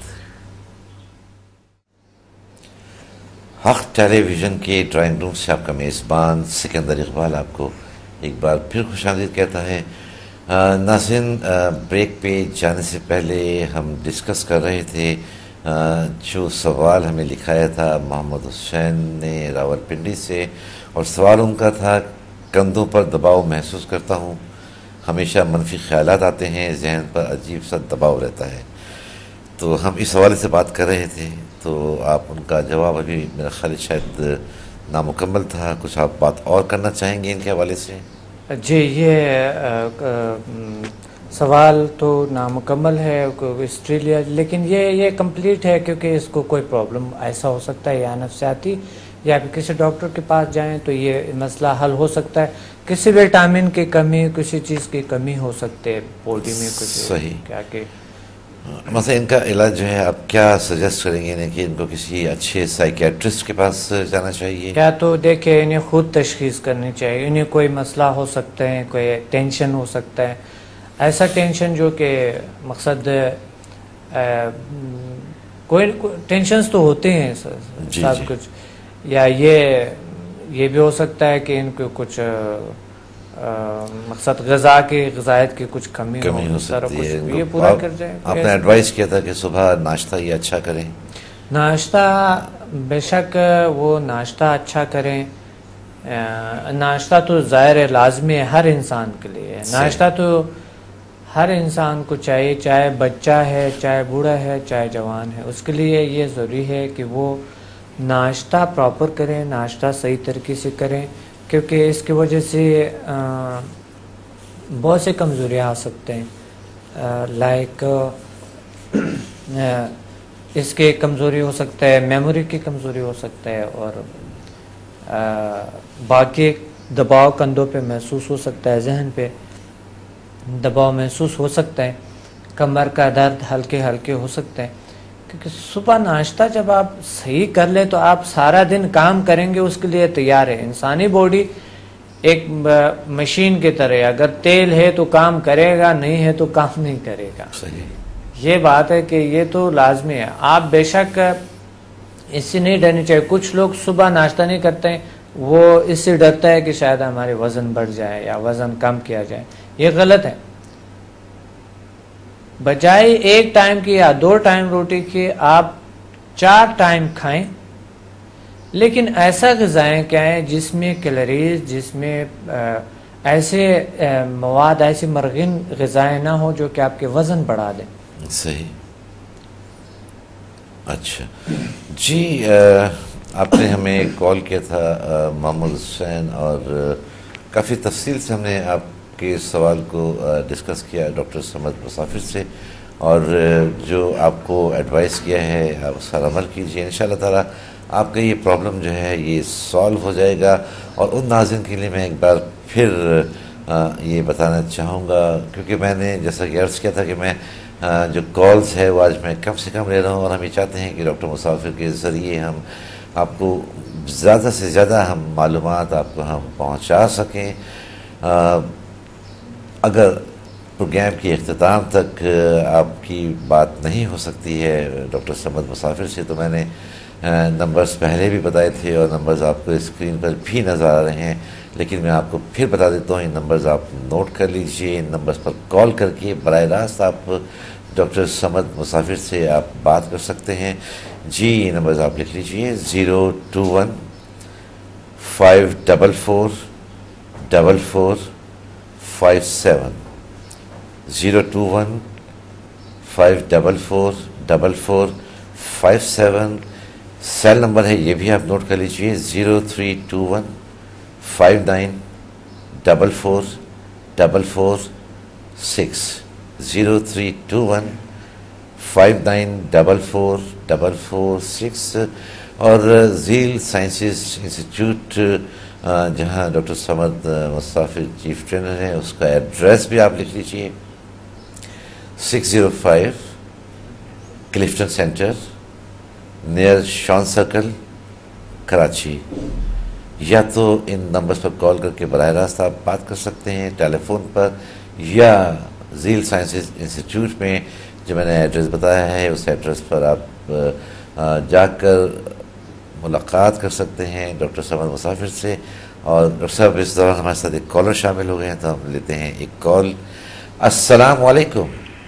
حق ٹیلی ویژن کے ڈرائنگ روم سے آپ کا میزبان سکندر اقبال آپ کو ایک بار پھر خوش آمدید کہتا ہے۔ ناظرین، بریک پہ جانے سے پہلے ہم ڈسکس کر رہے تھے جو سوال ہمیں لکھایا تھا محمد حسین نے راول پنڈی سے، اور سوال ان کا تھا کندھوں پر دباؤ محسوس کرتا ہوں، ہمیشہ منفی خیالات آتے ہیں، ذہن پر عجیب سا دباؤ رہتا ہے۔ تو ہم اس حوالے سے بات کر رہے تھے، تو آپ ان کا جواب ابھی میرا خیال شاید نامکمل تھا، کچھ آپ بات اور کرنا چاہیں گے ان کے حوالے سے؟
جی، یہ سوال تو نامکمل ہے آسٹریلیا، لیکن یہ کمپلیٹ ہے، کیونکہ اس کو کوئی پرابلم ایسا ہو سکتا ہے یا نفسیاتی، یا کسی ڈاکٹر کے پاس جائیں تو یہ مسئلہ حل ہو سکتا ہے، کسی وٹامن کی کمی، کسی چیز کی کمی ہو سکتی ہے باڈی میں، کچھ
صحیح
کیا کہ
مثلا ان کا علاج جو ہے آپ کیا سجیسٹ کریں گے انہیں کہ ان کو کسی اچھے سائیکیٹرسٹ کے پاس جانا چاہیے؟
یا تو دیکھیں انہیں خود تشخیص کرنی چاہیے، انہیں کوئی مسئلہ ہو سکتا ہے، کوئی ٹینشن ہو سکتا ہے، ایسا ٹینشن جو کہ مقصد کوئی ٹینشنز تو ہوتے ہیں سب کچھ، یا یہ بھی ہو سکتا ہے کہ ان کو کچھ مقصد غذائیت کی کچھ کمی
ہو
سارا
سکتی
کچھ
ہے.
یہ پورا کر جائے.
آپ نے ایڈوائز کیا تھا کہ صبح ناشتہ یہ اچھا کریں.
ناشتہ بے شک وہ ناشتہ اچھا کریں. ناشتہ تو ظاہر ہے لازمی ہے ہر انسان کے لیے. ناشتہ تو ہر انسان کو چاہیے, چاہے بچہ ہے, چاہے بوڑھا ہے, چاہے جوان ہے. اس کے لیے یہ ضروری ہے کہ وہ ناشتہ پراپر کریں, ناشتہ صحیح طریقے سے کریں, کیونکہ اس کی وجہ سے بہت سے کمزوریاں آ سکتے ہیں. لائک اس کے کمزوری ہو سکتا ہے, میموری کی کمزوری ہو سکتا ہے, اور باقی دباؤ کندھوں پہ محسوس ہو سکتا ہے, ذہن پہ دباؤ محسوس ہو سکتا ہے, کمر کا درد ہلکے ہلکے ہو سکتا ہے. کیونکہ صبح ناشتہ جب آپ صحیح کر لیں تو آپ سارا دن کام کریں گے اس کے لیے تیار ہے. انسانی باڈی ایک مشین کی طرح ہے, اگر تیل ہے تو کام کرے گا, نہیں ہے تو کام نہیں کرے گا.
صحیح.
یہ بات ہے کہ یہ تو لازمی ہے. آپ بے شک اس سے نہیں ڈرنی چاہیے. کچھ لوگ صبح ناشتہ نہیں کرتے ہیں, وہ اس سے ڈرتا ہے کہ شاید ہمارے وزن بڑھ جائے یا وزن کم کیا جائے. یہ غلط ہے. بجائے ایک ٹائم کی یا 2 ٹائم روٹی کے آپ 4 ٹائم کھائیں, لیکن ایسا غذائیں کھائیں جس میں کیلوریز, جس میں ایسے مواد, ایسی مرغین غذائیں نہ ہو جو کہ آپ کے وزن بڑھا دیں.
صحیح. اچھا جی, آپ نے ہمیں کال کیا تھا محمد حسین, اور کافی تفصیل سے ہم نے آپ کے سوال کو ڈسکس کیا ڈاکٹر سمد مسافر سے, اور جو آپ کو ایڈوائس کیا ہے آپ اس پر عمل کیجئے. انشاءاللہ تعالی آپ کا یہ پرابلم جو ہے یہ سالو ہو جائے گا. اور ان ناظرین کے لیے میں ایک بار پھر یہ بتانا چاہوں گا, کیونکہ میں نے جیسا کہ عرض کیا تھا کہ میں جو کالز ہے وہ آج میں کم سے کم لے رہا ہوں, اور ہم یہ چاہتے ہیں کہ ڈاکٹر مسافر کے ذریعے ہم آپ کو زیادہ سے زیادہ ہم معلومات آپ کو ہم پہنچا سکیں. اگر پروگرام کی اختتام تک آپ کی بات نہیں ہو سکتی ہے ڈاکٹر سمد مسافر سے, تو میں نے نمبرز پہلے بھی بتائے تھے, اور نمبرز آپ کو اسکرین پر بھی نظر آ رہے ہیں, لیکن میں آپ کو پھر بتا دیتا ہوں. ان نمبرز آپ نوٹ کر لیجئے. ان نمبرز پر کال کر کے براہ راست آپ ڈاکٹر سمد مسافر سے آپ بات کر سکتے ہیں. جی یہ نمبرز آپ لکھ لیجئے 021 544 4457 021 544 4457. سیل نمبر ہے, یہ بھی آپ نوٹ کر لیجئے 0321 5944 446 0321 5944 446. اور ذیل سائنسز انسٹیٹیوٹ جہاں doctor Samad Musafir chief trainer ہیں, اس کا ایڈریس بھی آپ لکھ لیجئے 605 Clifton centre near Shan circle Karachi. یا تو ان نمبرز پر کال کر کے براہ راست آپ بات کر سکتے ہیں ٹیلی فون پر, یا ذیل سائنسز انسٹیٹیوٹ میں جو میں نے ایڈریس بتایا ہے اس ایڈریس پر آپ جا کر ملاقات کر سکتے ہیں ڈاکٹر سمد مسافر سے. اور ڈاکٹر صاحب اس دوران ہمارے ساتھ ایک کالر شامل ہو گئے ہیں, تو ہم لیتے ہیں ایک کال. السلام علیکم.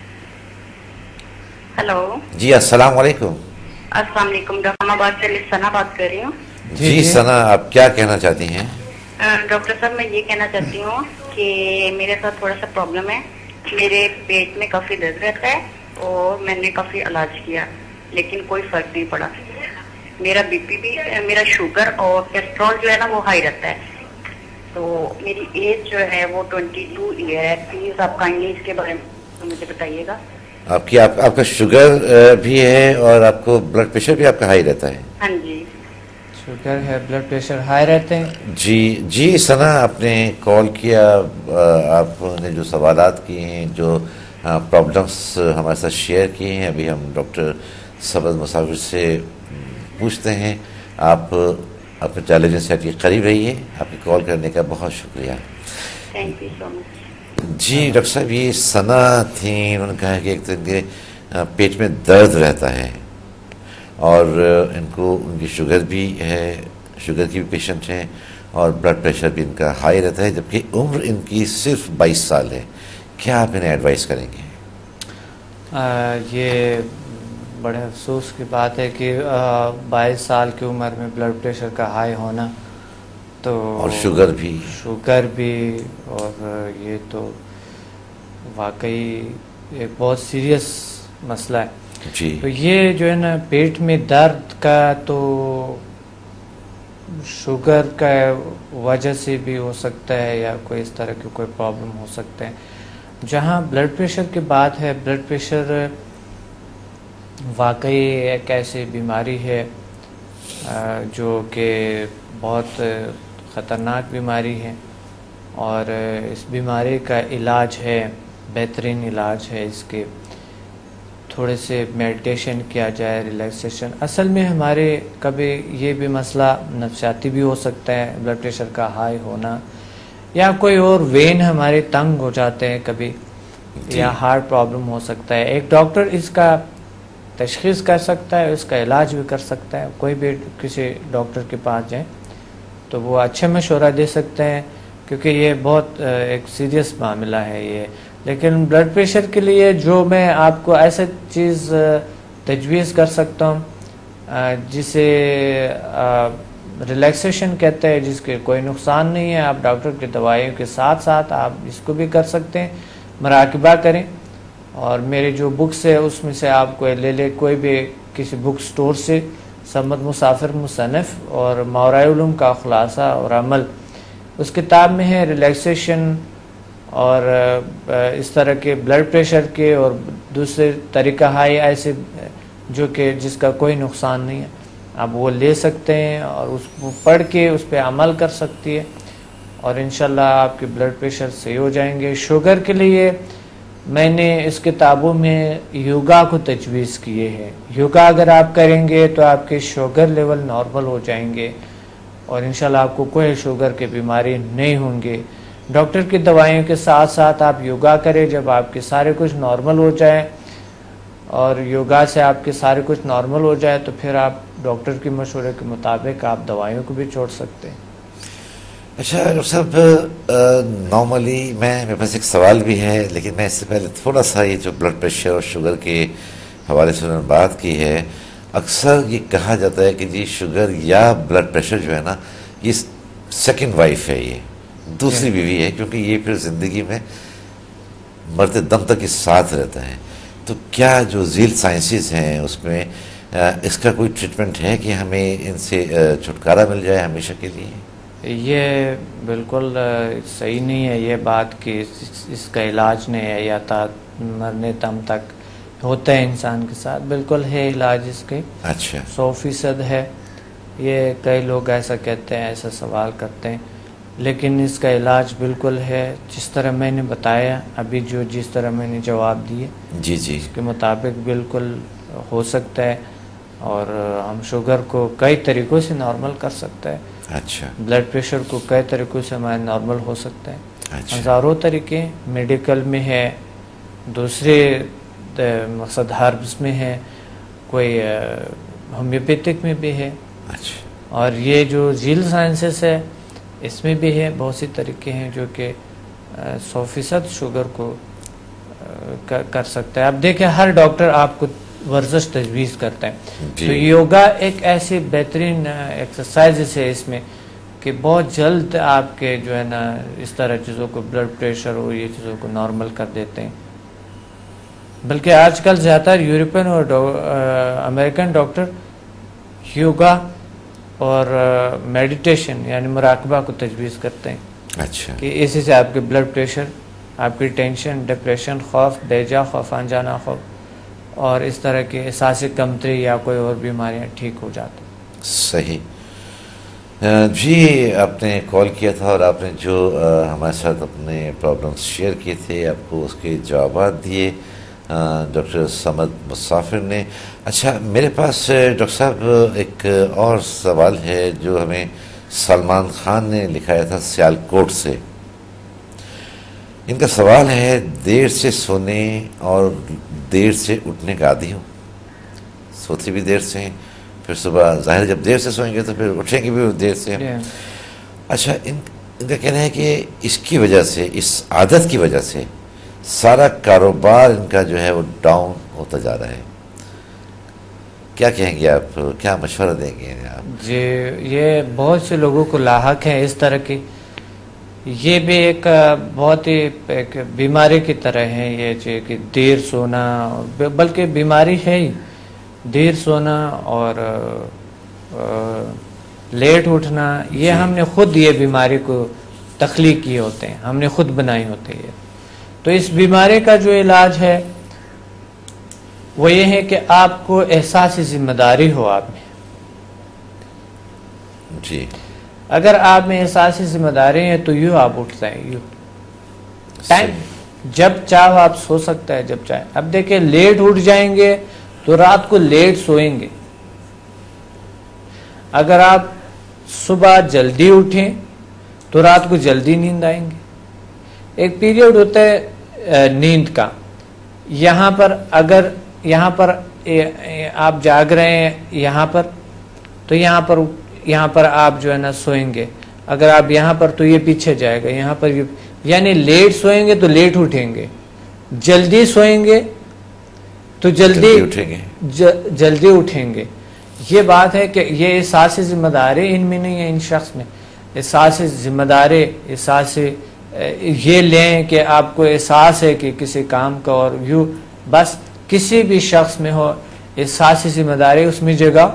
ہلو
جی السلام علیکم.
السلام علیکم. ڈاکٹر آباد سے ثنا بات کر رہی ہوں.
جی ثنا, آپ کیا کہنا چاہتی ہیں؟
ڈاکٹر صاحب میں یہ کہنا چاہتی ہوں کہ میرے ساتھ تھوڑا سا پرابلم ہے. میرے پیٹ میں کافی درد رہتا ہے, اور میں نے کافی علاج کیا لیکن کوئی فرق نہیں پڑا. میرا بی پی بھی, میرا شوگر اور کولیسٹرول جو ہے نا وہ ہائی رہتا ہے. تو میری ایج جو ہے وہ 22 ایئر ہے. پلیز آپ کائنڈلی اس کے بارے میں مجھے بتائیے گا.
آپ کا شوگر بھی ہے اور آپ کو بلڈ پریشر بھی آپ کا ہائی رہتا ہے؟
ہاں جی,
شوگر ہے, بلڈ پریشر ہائی رہتے ہیں.
جی ثنا, آپ نے کال کیا, آپ نے جو سوالات کیے ہیں, جو پرابلمس ہمارے ساتھ شیئر کیے ہیں, ابھی ہم ڈاکٹر سمد مسافر سے پوچھتے ہیں. آپ اپنے ٹیلی ویژن سیٹ کے قریب رہیے. آپ کی کال کرنے کا بہت شکریہ.
Thank you so much.
جی ڈاکٹر صاحب, یہ ثنا تھیں, انہوں نے کہا کہ ایک طرح کے پیٹ میں درد رہتا ہے, اور ان کی شوگر بھی ہے, شوگر کی بھی پیشنٹ ہیں, اور بلڈ پریشر بھی ان کا ہائی رہتا ہے، جبکہ عمر ان کی صرف 22 سال ہے. کیا آپ انہیں ایڈوائز کریں گے؟
یہ بڑے افسوس کی بات ہے کہ 22 سال کی عمر میں بلڈ پریشر کا ہائی ہونا تو
اور شوگر بھی
اور یہ تو واقعی ایک بہت سیریس مسئلہ ہے.
جی.
تو یہ جو ہے نا پیٹ میں درد کا تو شوگر کا وجہ سے بھی ہو سکتا ہے یا کوئی اس طرح کی کوئی پرابلم ہو سکتا ہے. جہاں بلڈ پریشر کی بات ہے، بلڈ پریشر واقعی ایک ایسی بیماری ہے جو کہ بہت خطرناک بیماری ہے، اور اس بیماری کا علاج ہے، بہترین علاج ہے اس کے تھوڑے سے میڈیٹیشن کیا جائے، ریلیکسیشن. اصل میں ہمارے کبھی یہ بھی مسئلہ نفسیاتی بھی ہو سکتا ہے، بلڈ پریشر کا ہائی ہونا، یا کوئی اور وین ہمارے تنگ ہو جاتے ہیں کبھی، یا ہارٹ پرابلم ہو سکتا ہے. ایک ڈاکٹر اس کا تشخیص کر سکتا ہے، اس کا علاج بھی کر سکتا ہے. کوئی بھی کسی ڈاکٹر کے پاس جائیں تو وہ اچھے مشورہ دے سکتے ہیں، کیونکہ یہ بہت ایک سیریس معاملہ ہے یہ. لیکن بلڈ پریشر کے لیے جو میں آپ کو ایسا چیز تجویز کر سکتا ہوں جسے ریلیکسیشن کہتے ہیں، جس کے کوئی نقصان نہیں ہے. آپ ڈاکٹر کی دوائیوں کے ساتھ ساتھ آپ اس کو بھی کر سکتے ہیں. مراقبہ کریں، اور میری جو بکس ہے اس میں سے آپ کو لے لے، کوئی بھی کسی بک سٹور سے، سمد مسافر مصنف اور ماورائے علوم کا خلاصہ اور عمل، اس کتاب میں ہے ریلیکسیشن اور اس طرح کے بلڈ پریشر کے اور دوسرے طریقہ ہائی ایسے جو کہ جس کا کوئی نقصان نہیں ہے. آپ وہ لے سکتے ہیں اور اس کو پڑھ کے اس پہ عمل کر سکتی ہے، اور انشاءاللہ آپ کے بلڈ پریشر صحیح ہو جائیں گے. شوگر کے لیے میں نے اس کتابوں میں یوگا کو تجویز کیے ہیں. یوگا اگر آپ کریں گے تو آپ کے شوگر لیول نارمل ہو جائیں گے، اور انشاءاللہ آپ کو کوئی شوگر کی بیماری نہیں ہوں گے. ڈاکٹر کی دوائیوں کے ساتھ ساتھ آپ یوگا کریں. جب آپ کے سارے کچھ نارمل ہو جائے اور یوگا سے آپ کے سارے کچھ نارمل ہو جائے تو پھر آپ ڈاکٹر کے مشورے کے مطابق آپ دوائیوں کو بھی چھوڑ سکتے ہیں.
اچھا ڈاکٹر صاحب، نارملی میرے پاس ایک سوال بھی ہے، لیکن میں اس سے پہلے تھوڑا سا یہ جو بلڈ پریشر اور شوگر کے حوالے سے انہوں نے بات کی ہے، اکثر یہ کہا جاتا ہے کہ جی شوگر یا بلڈ پریشر جو ہے نا، یہ سیکنڈ وائف ہے، یہ دوسری بیوی ہے، کیونکہ یہ پھر زندگی میں مرتے دم تک اس ساتھ رہتا ہے. تو کیا جو ذیل سائنسز ہیں اس میں اس کا کوئی ٹریٹمنٹ ہے کہ ہمیں ان سے چھٹکارا مل جائے ہمیشہ کے لیے؟
یہ بالکل صحیح نہیں ہے یہ بات کہ اس کا علاج نہیں ہے یا مرنے دم تک ہوتا ہے انسان کے ساتھ. بالکل ہے علاج اس کے.
اچھا.
100% ہے. یہ کئی لوگ ایسا کہتے ہیں، ایسا سوال کرتے ہیں، لیکن اس کا علاج بالکل ہے. جس طرح میں نے بتایا ابھی، جس طرح میں نے جواب دیے،
جی
اس کے مطابق بالکل ہو سکتا ہے، اور ہم شوگر کو کئی طریقوں سے نارمل کر سکتے ہیں.
اچھا.
بلڈ پریشر کو کئی طریقوں سے ہمارے نارمل ہو سکتا ہے.
اچھا.
ہزاروں طریقے میڈیکل میں ہے، دوسرے مقصد ہربس میں ہے، کوئی ہومیوپیتھک میں بھی ہے.
اچھا.
اور یہ جو ذیل سائنسز ہے اس میں بھی ہے، بہت سی طریقے ہیں جو کہ 100% شوگر کو کر سکتا ہے. اب دیکھیں ہر ڈاکٹر آپ کو ورزش تجویز کرتا ہے. تو یوگا ایک ایسی بہترین ایکسرسائز ہے اس میں کہ بہت جلد آپ کے جو ہے نا اس طرح چیزوں کو، بلڈ پریشر اور یہ چیزوں کو نارمل کر دیتے ہیں. بلکہ آج کل زیادہ تر یورپین اور امریکن ڈاکٹر یوگا اور میڈیٹیشن یعنی مراقبہ کو تجویز کرتے ہیں.
اچھا.
کہ اسی سے آپ کے بلڈ پریشر، آپ کی ٹینشن، ڈپریشن، خوف، بیجا خوف، انجانا خوف اور اس طرح کے احساسی کمتری یا کوئی اور بیماریاں ٹھیک ہو جاتی.
صحیح. جی آپ نے کال کیا تھا اور آپ نے جو ہمارے ساتھ اپنے پرابلمس شیئر کیے تھے، آپ کو اس کے جوابات دیے ڈاکٹر سمد مسافر نے. اچھا میرے پاس ڈاکٹر صاحب ایک اور سوال ہے جو ہمیں سلمان خان نے لکھایا تھا سیالکوٹ سے. ان کا سوال ہے، دیر سے سونے اور دیر سے اٹھنے کا عادی ہوں. سوتے بھی دیر سے ہیں، پھر صبح ظاہر جب دیر سے سوئیں گے تو پھر اٹھیں گے بھی دیر سے. اچھا، ان کا کہنا ہے کہ اس کی وجہ سے، اس عادت کی وجہ سے سارا کاروبار ان کا جو ہے وہ ڈاؤن ہوتا جا رہا ہے. کیا کہیں گے آپ، کیا مشورہ دیں گے آپ؟
جی، یہ بہت سے لوگوں کو لاحق ہیں اس طرح کی. یہ بھی ایک بہت ہی ایک بیماری کی طرح ہے یہ جو کہ دیر سونا، بلکہ بیماری ہے ہی. دیر سونا اور لیٹ اٹھنا، یہ ہم نے خود یہ بیماری کو تخلیق کیے ہوتے ہیں، ہم نے خود بنائی ہوتی ہے. تو اس بیماری کا جو علاج ہے وہ یہ ہے کہ آپ کو احساس ذمہ داری ہو آپ میں.
جی،
اگر آپ میں احساس ذمہ داری ہے تو یوں آپ اٹھتے ہیں، یوں ٹائم جب چاہو آپ سو سکتا ہے جب چاہے. اب دیکھیں لیٹ اٹھ جائیں گے تو رات کو لیٹ سوئیں گے. اگر آپ صبح جلدی اٹھیں تو رات کو جلدی نیند آئیں گے. ایک پیریڈ ہوتا ہے نیند کا. یہاں پر اگر یہاں پر آپ جاگ رہے ہیں یہاں پر، تو یہاں پر آپ جو ہے نا سوئیں گے. اگر آپ یہاں پر تو یہ پیچھے جائے گا، یہاں پر یعنی لیٹ سوئیں گے تو لیٹ اٹھیں گے، جلدی سوئیں گے تو جلدی اٹھیں گے. یہ بات ہے کہ یہ احساس ذمہ داری ان میں نہیں ہے، ان شخص میں احساس ذمہ داری، احساس یہ لیں کہ آپ کو احساس ہے کہ کسی کام کا، اور یوں بس کسی بھی شخص میں ہو احساس ذمہ داری اس میں جگہ،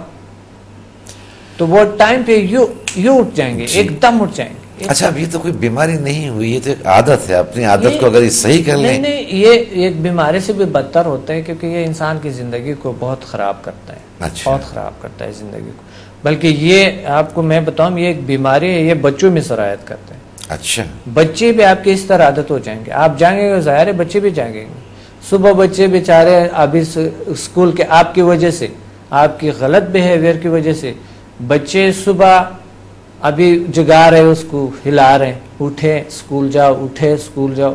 تو وہ ٹائم پہ یوں اٹھ جائیں گے، ایک دم اٹھ جائیں گے.
اچھا، اب یہ تو کوئی بیماری نہیں ہوئی، یہ تو ایک عادت ہے. اپنی عادت کو اگر یہ صحیح کر لیں.
نہیں، یہ ایک بیماری سے بھی بدتر ہوتا ہے، کیونکہ یہ انسان کی زندگی کو بہت خراب کرتا ہے.
اچھا،
بہت خراب کرتا ہے زندگی کو. بلکہ یہ آپ کو میں بتاؤں، یہ ایک بیماری ہے، یہ بچوں میں سرایت کرتا ہے.
اچھا،
بچے بھی آپ کی اس طرح عادت ہو جائیں گے. آپ جائیں گے، ظاہر ہے بچے بھی جائیں گے. صبح بچے بیچارے ابھی اسکول کے آپ کی وجہ سے، آپ کی غلط بیہیویئر کی وجہ سے بچے صبح ابھی جگا رہے، اس کو ہلا رہے، اٹھے اسکول جاؤ، اٹھے اسکول جاؤ.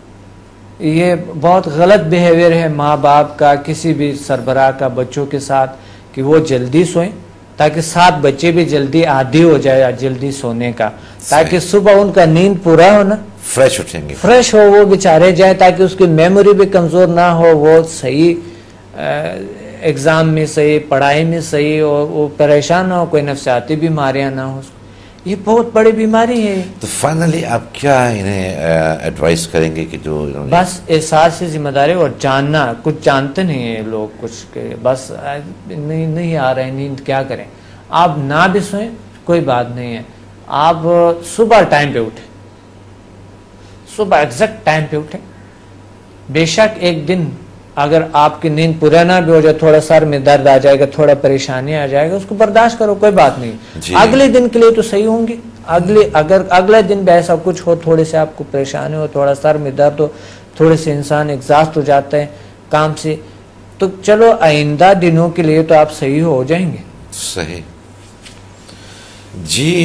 یہ بہت غلط بیہیویئر ہے ماں باپ کا، کسی بھی سربراہ کا بچوں کے ساتھ، کہ وہ جلدی سوئیں تاکہ ساتھ بچے بھی جلدی عادی ہو جائے جلدی سونے کا، تاکہ صبح ان کا نیند پورا ہو نا،
فریش اٹھیں گے،
فریش ہو وہ بیچارے جائیں، تاکہ اس کی میموری بھی کمزور نہ ہو، وہ صحیح ایگزام میں صحیح، پڑھائی میں صحیح، اور وہ پریشان نہ ہو، کوئی نفسیاتی بیماریاں نہ ہو. یہ بہت بڑی بیماری ہے.
تو فائنلی آپ کیا انہیں ایڈوائز کریں گے کہ جو
بس احساس ذمہ داری اور جاننا، کچھ جانتے نہیں ہیں لوگ، کچھ کہ بس نہیں آ رہے نیند، کیا کریں. آپ نہ بھی سوئیں کوئی بات نہیں ہے، آپ صبح ٹائم پہ اٹھیں، صبح ایگزیکٹ ٹائم پہ اٹھیں. بے شک ایک دن اگر آپ کی نیند پورا نہ بھی ہو جائے، تھوڑا سر میں درد آ جائے گا، تھوڑا پریشانی آ جائے گا، اس کو برداشت کرو، کوئی بات نہیں. اگلے دن کے لیے تو صحیح ہوں گے. اگر اگلے دن بھی ایسا کچھ ہو، تھوڑے سے آپ کو پریشانی ہو، تھوڑا سر میں درد ہو، تھوڑے سے انسان ایگزاسٹ ہو جاتا ہے کام سے، تو چلو آئندہ دنوں کے لیے تو آپ صحیح ہو جائیں گے.
صحیح. جی،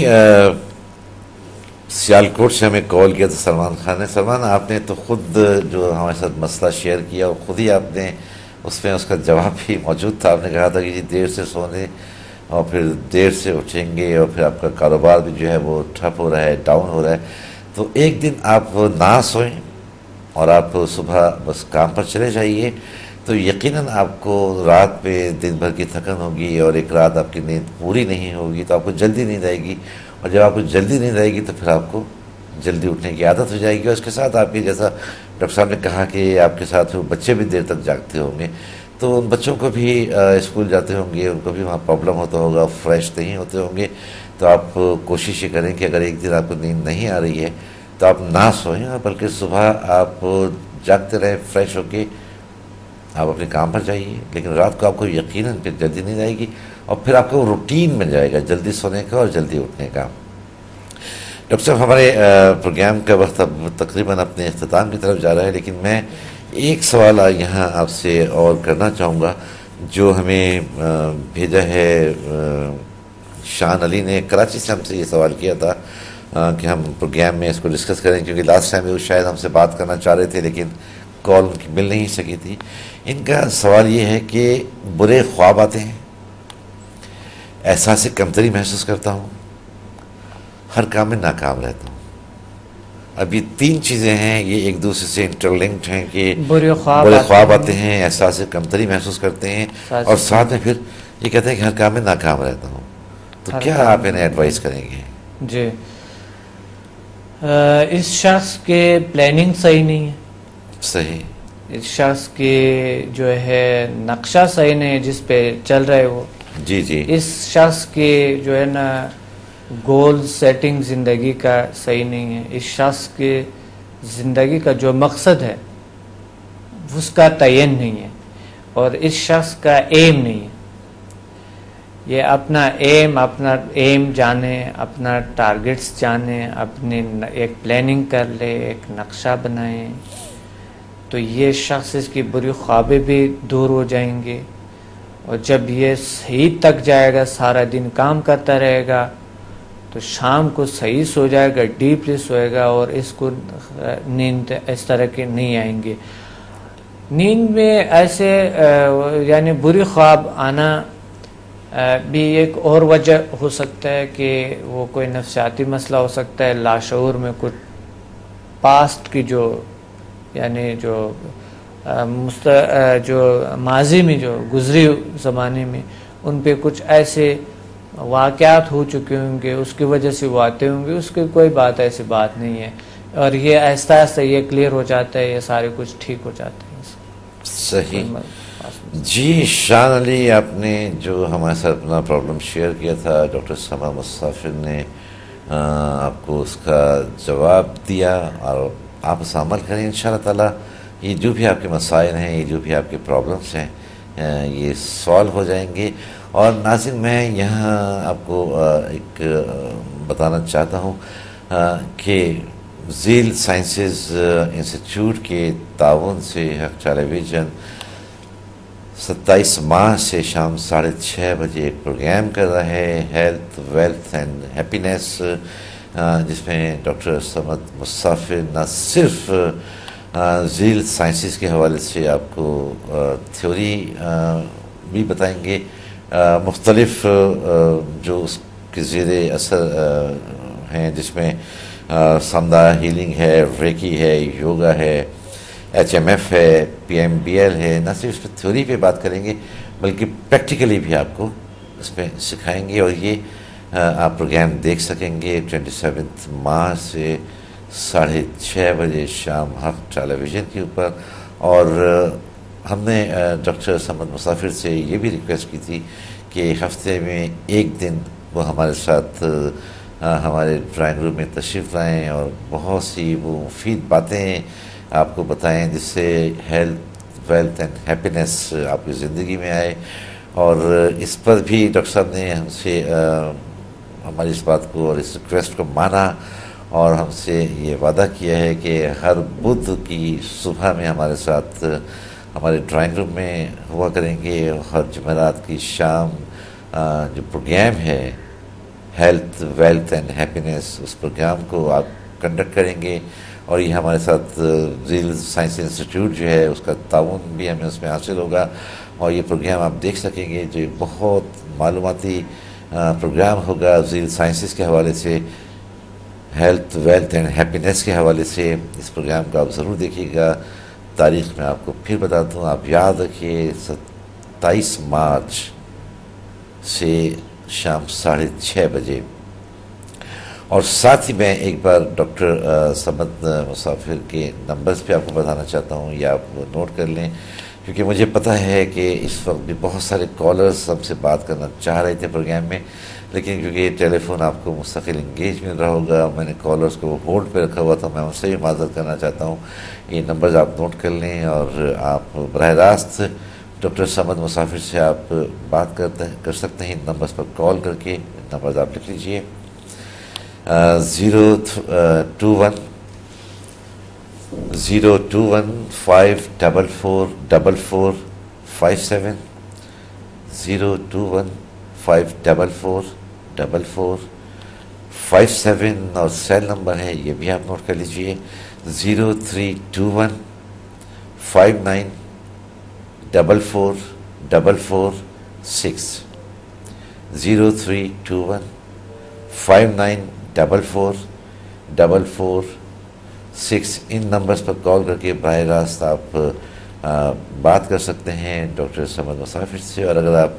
سیالکوٹ سے ہمیں کال کیا تھا سلمان خان نے. سلمان، آپ نے تو خود جو ہمارے ساتھ مسئلہ شیئر کیا، اور خود ہی آپ نے اس میں اس کا جواب بھی موجود تھا. آپ نے کہا تھا کہ جی دیر سے سونے اور پھر دیر سے اٹھیں گے، اور پھر آپ کا کاروبار بھی جو ہے وہ ٹھپ ہو رہا ہے، ڈاؤن ہو رہا ہے. تو ایک دن آپ نہ سوئیں اور آپ صبح بس کام پر چلے جائیے، تو یقیناً آپ کو رات میں دن بھر کی تھکن ہوگی، اور ایک رات آپ کی نیند پوری نہیں ہوگی، تو آپ کو جلدی نیند آئے گی. اور جب آپ کو جلدی نیند آئے گی تو پھر آپ کو جلدی اٹھنے کی عادت ہو جائے گی. اور اس کے ساتھ آپ کی، جیسا ڈاکٹر صاحب نے کہا کہ آپ کے ساتھ بچے بھی دیر تک جاگتے ہوں گے، تو ان بچوں کو بھی اسکول جاتے ہوں گے، ان کو بھی وہاں پرابلم ہوتا ہوگا، فریش نہیں ہوتے ہوں گے. تو آپ کوشش یہ کریں کہ اگر ایک دن آپ کو نیند نہیں آ رہی ہے تو آپ نہ سوئیں، بلکہ صبح آپ جاگتے رہیں فریش ہو کے، آپ اپنے کام پر جائیے. لیکن رات کو آپ کو یقیناً پھر جلدی نیند آئے گی، اور پھر آپ کو روٹین مل جائے گا جلدی سونے کا اور جلدی اٹھنے کا. ڈاکٹر صاحب، ہمارے پروگرام کا وقت اب تقریباً اپنے اختتام کی طرف جا رہا ہے، لیکن میں ایک سوال یہاں آپ سے اور کرنا چاہوں گا، جو ہمیں بھیجا ہے شان علی نے. کراچی سے ہم سے یہ سوال کیا تھا کہ ہم پروگرام میں اس کو ڈسکس کریں، کیونکہ لاسٹ ٹائم وہ شاید ہم سے بات کرنا چاہ رہے تھے لیکن کال ان کی مل نہیں سکی تھی. ان کا سوال یہ ہے کہ برے خواب آتے ہیں، احساس کمتری محسوس کرتا ہوں، ہر کام میں ناکام رہتا ہوں. اب یہ 3 چیزیں ہیں، یہ ایک دوسرے سے انٹرلنکڈ ہیں کہ برے خواب آتے ہیں، احساس کمتری محسوس کرتے ہیں، اور ساتھ میں پھر یہ کہتے ہیں کہ ہر کام میں ناکام رہتا ہوں. تو کیا آپ انہیں ایڈوائز کریں گے؟
جی، اس شخص کے پلاننگ صحیح نہیں ہے.
صحیح.
اس شخص کی جو ہے نقشہ صحیح نہیں ہے جس پہ چل رہے وہ.
جی جی.
اس شخص کی جو ہے نا گول سیٹنگ زندگی کا صحیح نہیں ہے. اس شخص کے زندگی کا جو مقصد ہے اس کا تعین نہیں ہے، اور اس شخص کا ایم نہیں ہے. یہ اپنا ایم جانے، اپنا ٹارگٹس جانے، اپنے ایک پلاننگ کر لے، ایک نقشہ بنائیں، تو یہ شخص اس کی بری خوابیں بھی دور ہو جائیں گے. اور جب یہ صحیح تک جائے گا، سارا دن کام کرتا رہے گا، تو شام کو صحیح سو جائے گا، ڈیپلی سوئے گا، اور اس کو نیند اس طرح کے نہیں آئیں گے. نیند میں ایسے یعنی بری خواب آنا بھی ایک اور وجہ ہو سکتا ہے کہ وہ کوئی نفسیاتی مسئلہ ہو سکتا ہے. لاشعور میں کچھ پاسٹ کی جو یعنی جو ماضی میں جو گزری زمانے میں ان پہ کچھ ایسے واقعات ہو چکے ہوں گے، اس کی وجہ سے وہ آتے ہوں گے. اس کی کوئی بات ایسی بات نہیں ہے، اور یہ آہستہ آہستہ یہ کلیئر ہو جاتا ہے، یہ سارے کچھ ٹھیک ہو جاتے ہیں.
صحیح. جی شان علی، آپ نے جو ہمارے ساتھ اپنا پرابلم شیئر کیا تھا، ڈاکٹر سما مسافر نے آپ کو اس کا جواب دیا، اور آپ اس عمل کریں انشاءاللہ تعالی. یہ جو بھی آپ کے مسائل ہیں، یہ جو بھی آپ کے پرابلمس ہیں، یہ سالو ہو جائیں گے. اور ناظرین، میں یہاں آپ کو ایک بتانا چاہتا ہوں کہ ذیل سائنسز انسٹیٹیوٹ کے تعاون سے حق ٹیلی ویژن 27 مارچ سے شام 6:30 بجے ایک پروگرام کر رہا ہے، ہیلتھ ویلتھ اینڈ ہیپینیس، جس میں ڈاکٹر سمد مسافر نہ صرف ذیل سائنسز کے حوالے سے آپ کو تھیوری بھی بتائیں گے، مختلف جو اس کے زیر اثر ہیں، جس میں سمدہ ہیلنگ ہے، ریکی ہے، یوگا ہے، HMF ہے، PMBL ہے. نہ صرف اس پہ تھیوری پہ بات کریں گے بلکہ پریکٹیکلی بھی آپ کو اس پہ سکھائیں گے. اور یہ آپ پروگرام دیکھ سکیں گے 27 مارچ سے 6:30 بجے شام حق ٹیلی ویژن کے اوپر. اور ہم نے ڈاکٹر سمد مسافر سے یہ بھی ریکویسٹ کی تھی کہ ہفتے میں ایک دن وہ ہمارے ساتھ ہمارے ڈرائنگ روم میں تشریف لائیں اور بہت سی وہ مفید باتیں آپ کو بتائیں، جس سے ہیلتھ ویلتھ اینڈ ہیپینیس آپ کی زندگی میں آئے. اور اس پر بھی ڈاکٹر صاحب نے ہم سے ہماری اس بات کو اور اس ریکویسٹ کو مانا، اور ہم سے یہ وعدہ کیا ہے کہ ہر بدھ کی صبح میں ہمارے ساتھ ہمارے ڈرائنگ روم میں ہوا کریں گے. ہر جمعرات کی شام جو پروگرام ہے ہیلتھ ویلتھ اینڈ ہیپینیس، اس پروگرام کو آپ کنڈکٹ کریں گے. اور یہ ہمارے ساتھ ذیل سائنس انسٹیٹیوٹ جو ہے اس کا تعاون بھی ہمیں اس میں حاصل ہوگا. اور یہ پروگرام آپ دیکھ سکیں گے، جو بہت معلوماتی پروگرام ہوگا ذیل سائنسز کے حوالے سے، ہیلتھ ویلتھ اینڈ ہیپینیس کے حوالے سے. اس پروگرام کو آپ ضرور دیکھیے گا. تاریخ میں آپ کو پھر بتاتا ہوں، آپ یاد رکھیے 27 مارچ سے شام 6:30 بجے. اور ساتھ ہی میں ایک بار ڈاکٹر سمد مسافر کے نمبرز پہ آپ کو بتانا چاہتا ہوں، یا آپ نوٹ کر لیں، کیونکہ مجھے پتہ ہے کہ اس وقت بھی بہت سارے کالرز ہم سے بات کرنا چاہ رہے تھے پروگرام میں، لیکن کیونکہ ٹیلی فون آپ کو مستقل انگیج مل رہا ہوگا، میں نے کالرز کو ہولڈ پہ رکھا ہوا تھا، میں ان سے بھی معذرت کرنا چاہتا ہوں. یہ نمبرز آپ نوٹ کر لیں، اور آپ براہ راست ڈاکٹر سمد مسافر سے آپ بات کر سکتے ہیں ان نمبرز پر کال کر کے. نمبرز آپ لکھ لیجئے 021 5444457 021 5444457. اور سیل نمبر ہے، یہ بھی آپ نوٹ کر لیجئے 0321 594446 0321 594446. 4444 ان نمبرز پر کال کر کے براہ راست آپ بات کر سکتے ہیں ڈاکٹر سمد مسافر سے. اور اگر آپ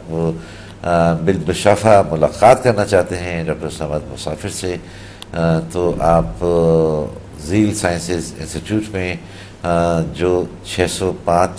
بالمشافہ ملاقات کرنا چاہتے ہیں ڈاکٹر سمد مسافر سے تو آپ ذیل سائنسز انسٹیٹیوٹ میں جو 605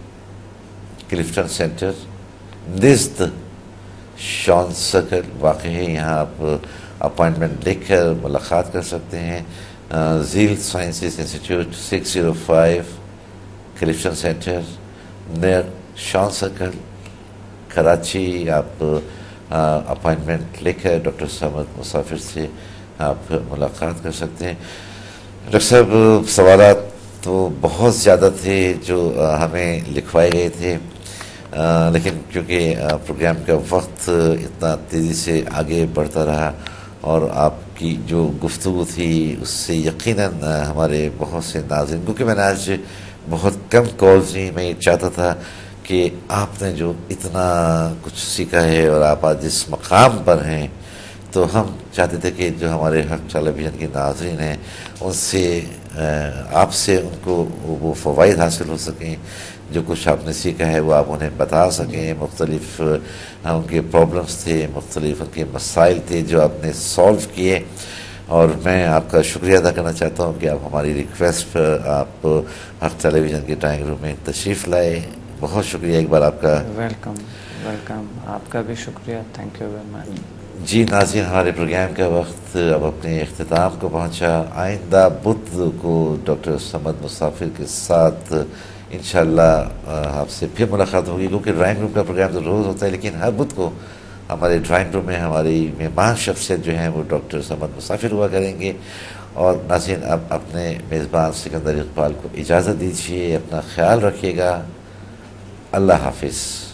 کلفٹن سینٹر نزد شان سرکل واقع ہے، یہاں آپ اپوائنٹمنٹ لکھ کر ملاقات کر سکتے ہیں. Zeal sciences institute 605 Clifton centre near Shan circle Karachi. آپ اپوائنٹمنٹ لکھ کر ڈاکٹر سمد مسافر سے آپ ملاقات کر سکتے ہیں. ڈاکٹر صاحب سوالات تو بہت زیادہ تھے جو ہمیں لکھوائے گئے تھے، لیکن کیونکہ پروگرام کا وقت اتنا تیزی سے آگے بڑھتا رہا اور آپ کی جو گفتگو تھی اس سے یقیناً ہمارے بہت سے ناظرین، کیونکہ میں نے آج بہت کم کالز لی، میں یہ چاہتا تھا کہ آپ نے جو اتنا کچھ سیکھا ہے اور آپ آج جس مقام پر ہیں تو ہم چاہتے تھے کہ جو ہمارے حق ٹیلی ویژن کے ناظرین ہیں ان سے آپ سے ان کو وہ فوائد حاصل ہو سکیں، جو کچھ آپ نے سیکھا ہے وہ آپ انہیں بتا سکیں. مختلف ان کے پرابلمس تھے، مختلف ان کے مسائل تھے جو آپ نے سالو کیے، اور میں آپ کا شکریہ ادا کرنا چاہتا ہوں کہ آپ ہماری ریکویسٹ پر آپ حق ٹیلی ویژن کے ڈرائنگ روم میں تشریف لائے. بہت شکریہ ایک بار آپ کا.
ویلکم. آپ کا بھی شکریہ. Thank you very much.
جی ناظرین، ہمارے پروگرام کا وقت اب اپنے اختتام کو پہنچا. آئندہ بدھ کو ڈاکٹر سمد مسافر کے ساتھ انشاءاللہ آپ سے پھر ملاقات ہوگی، کیونکہ ڈرائنگ روم کا پروگرام تو روز ہوتا ہے، لیکن ہر بدھ کو ہمارے ڈرائنگ روم میں ہماری مہمان شخصیت جو ہیں وہ ڈاکٹر سمد مسافر ہوا کریں گے. اور ناظرین، اب اپنے میزبان سکندر اقبال کو اجازت دیجیے. اپنا خیال رکھیے گا. اللہ حافظ.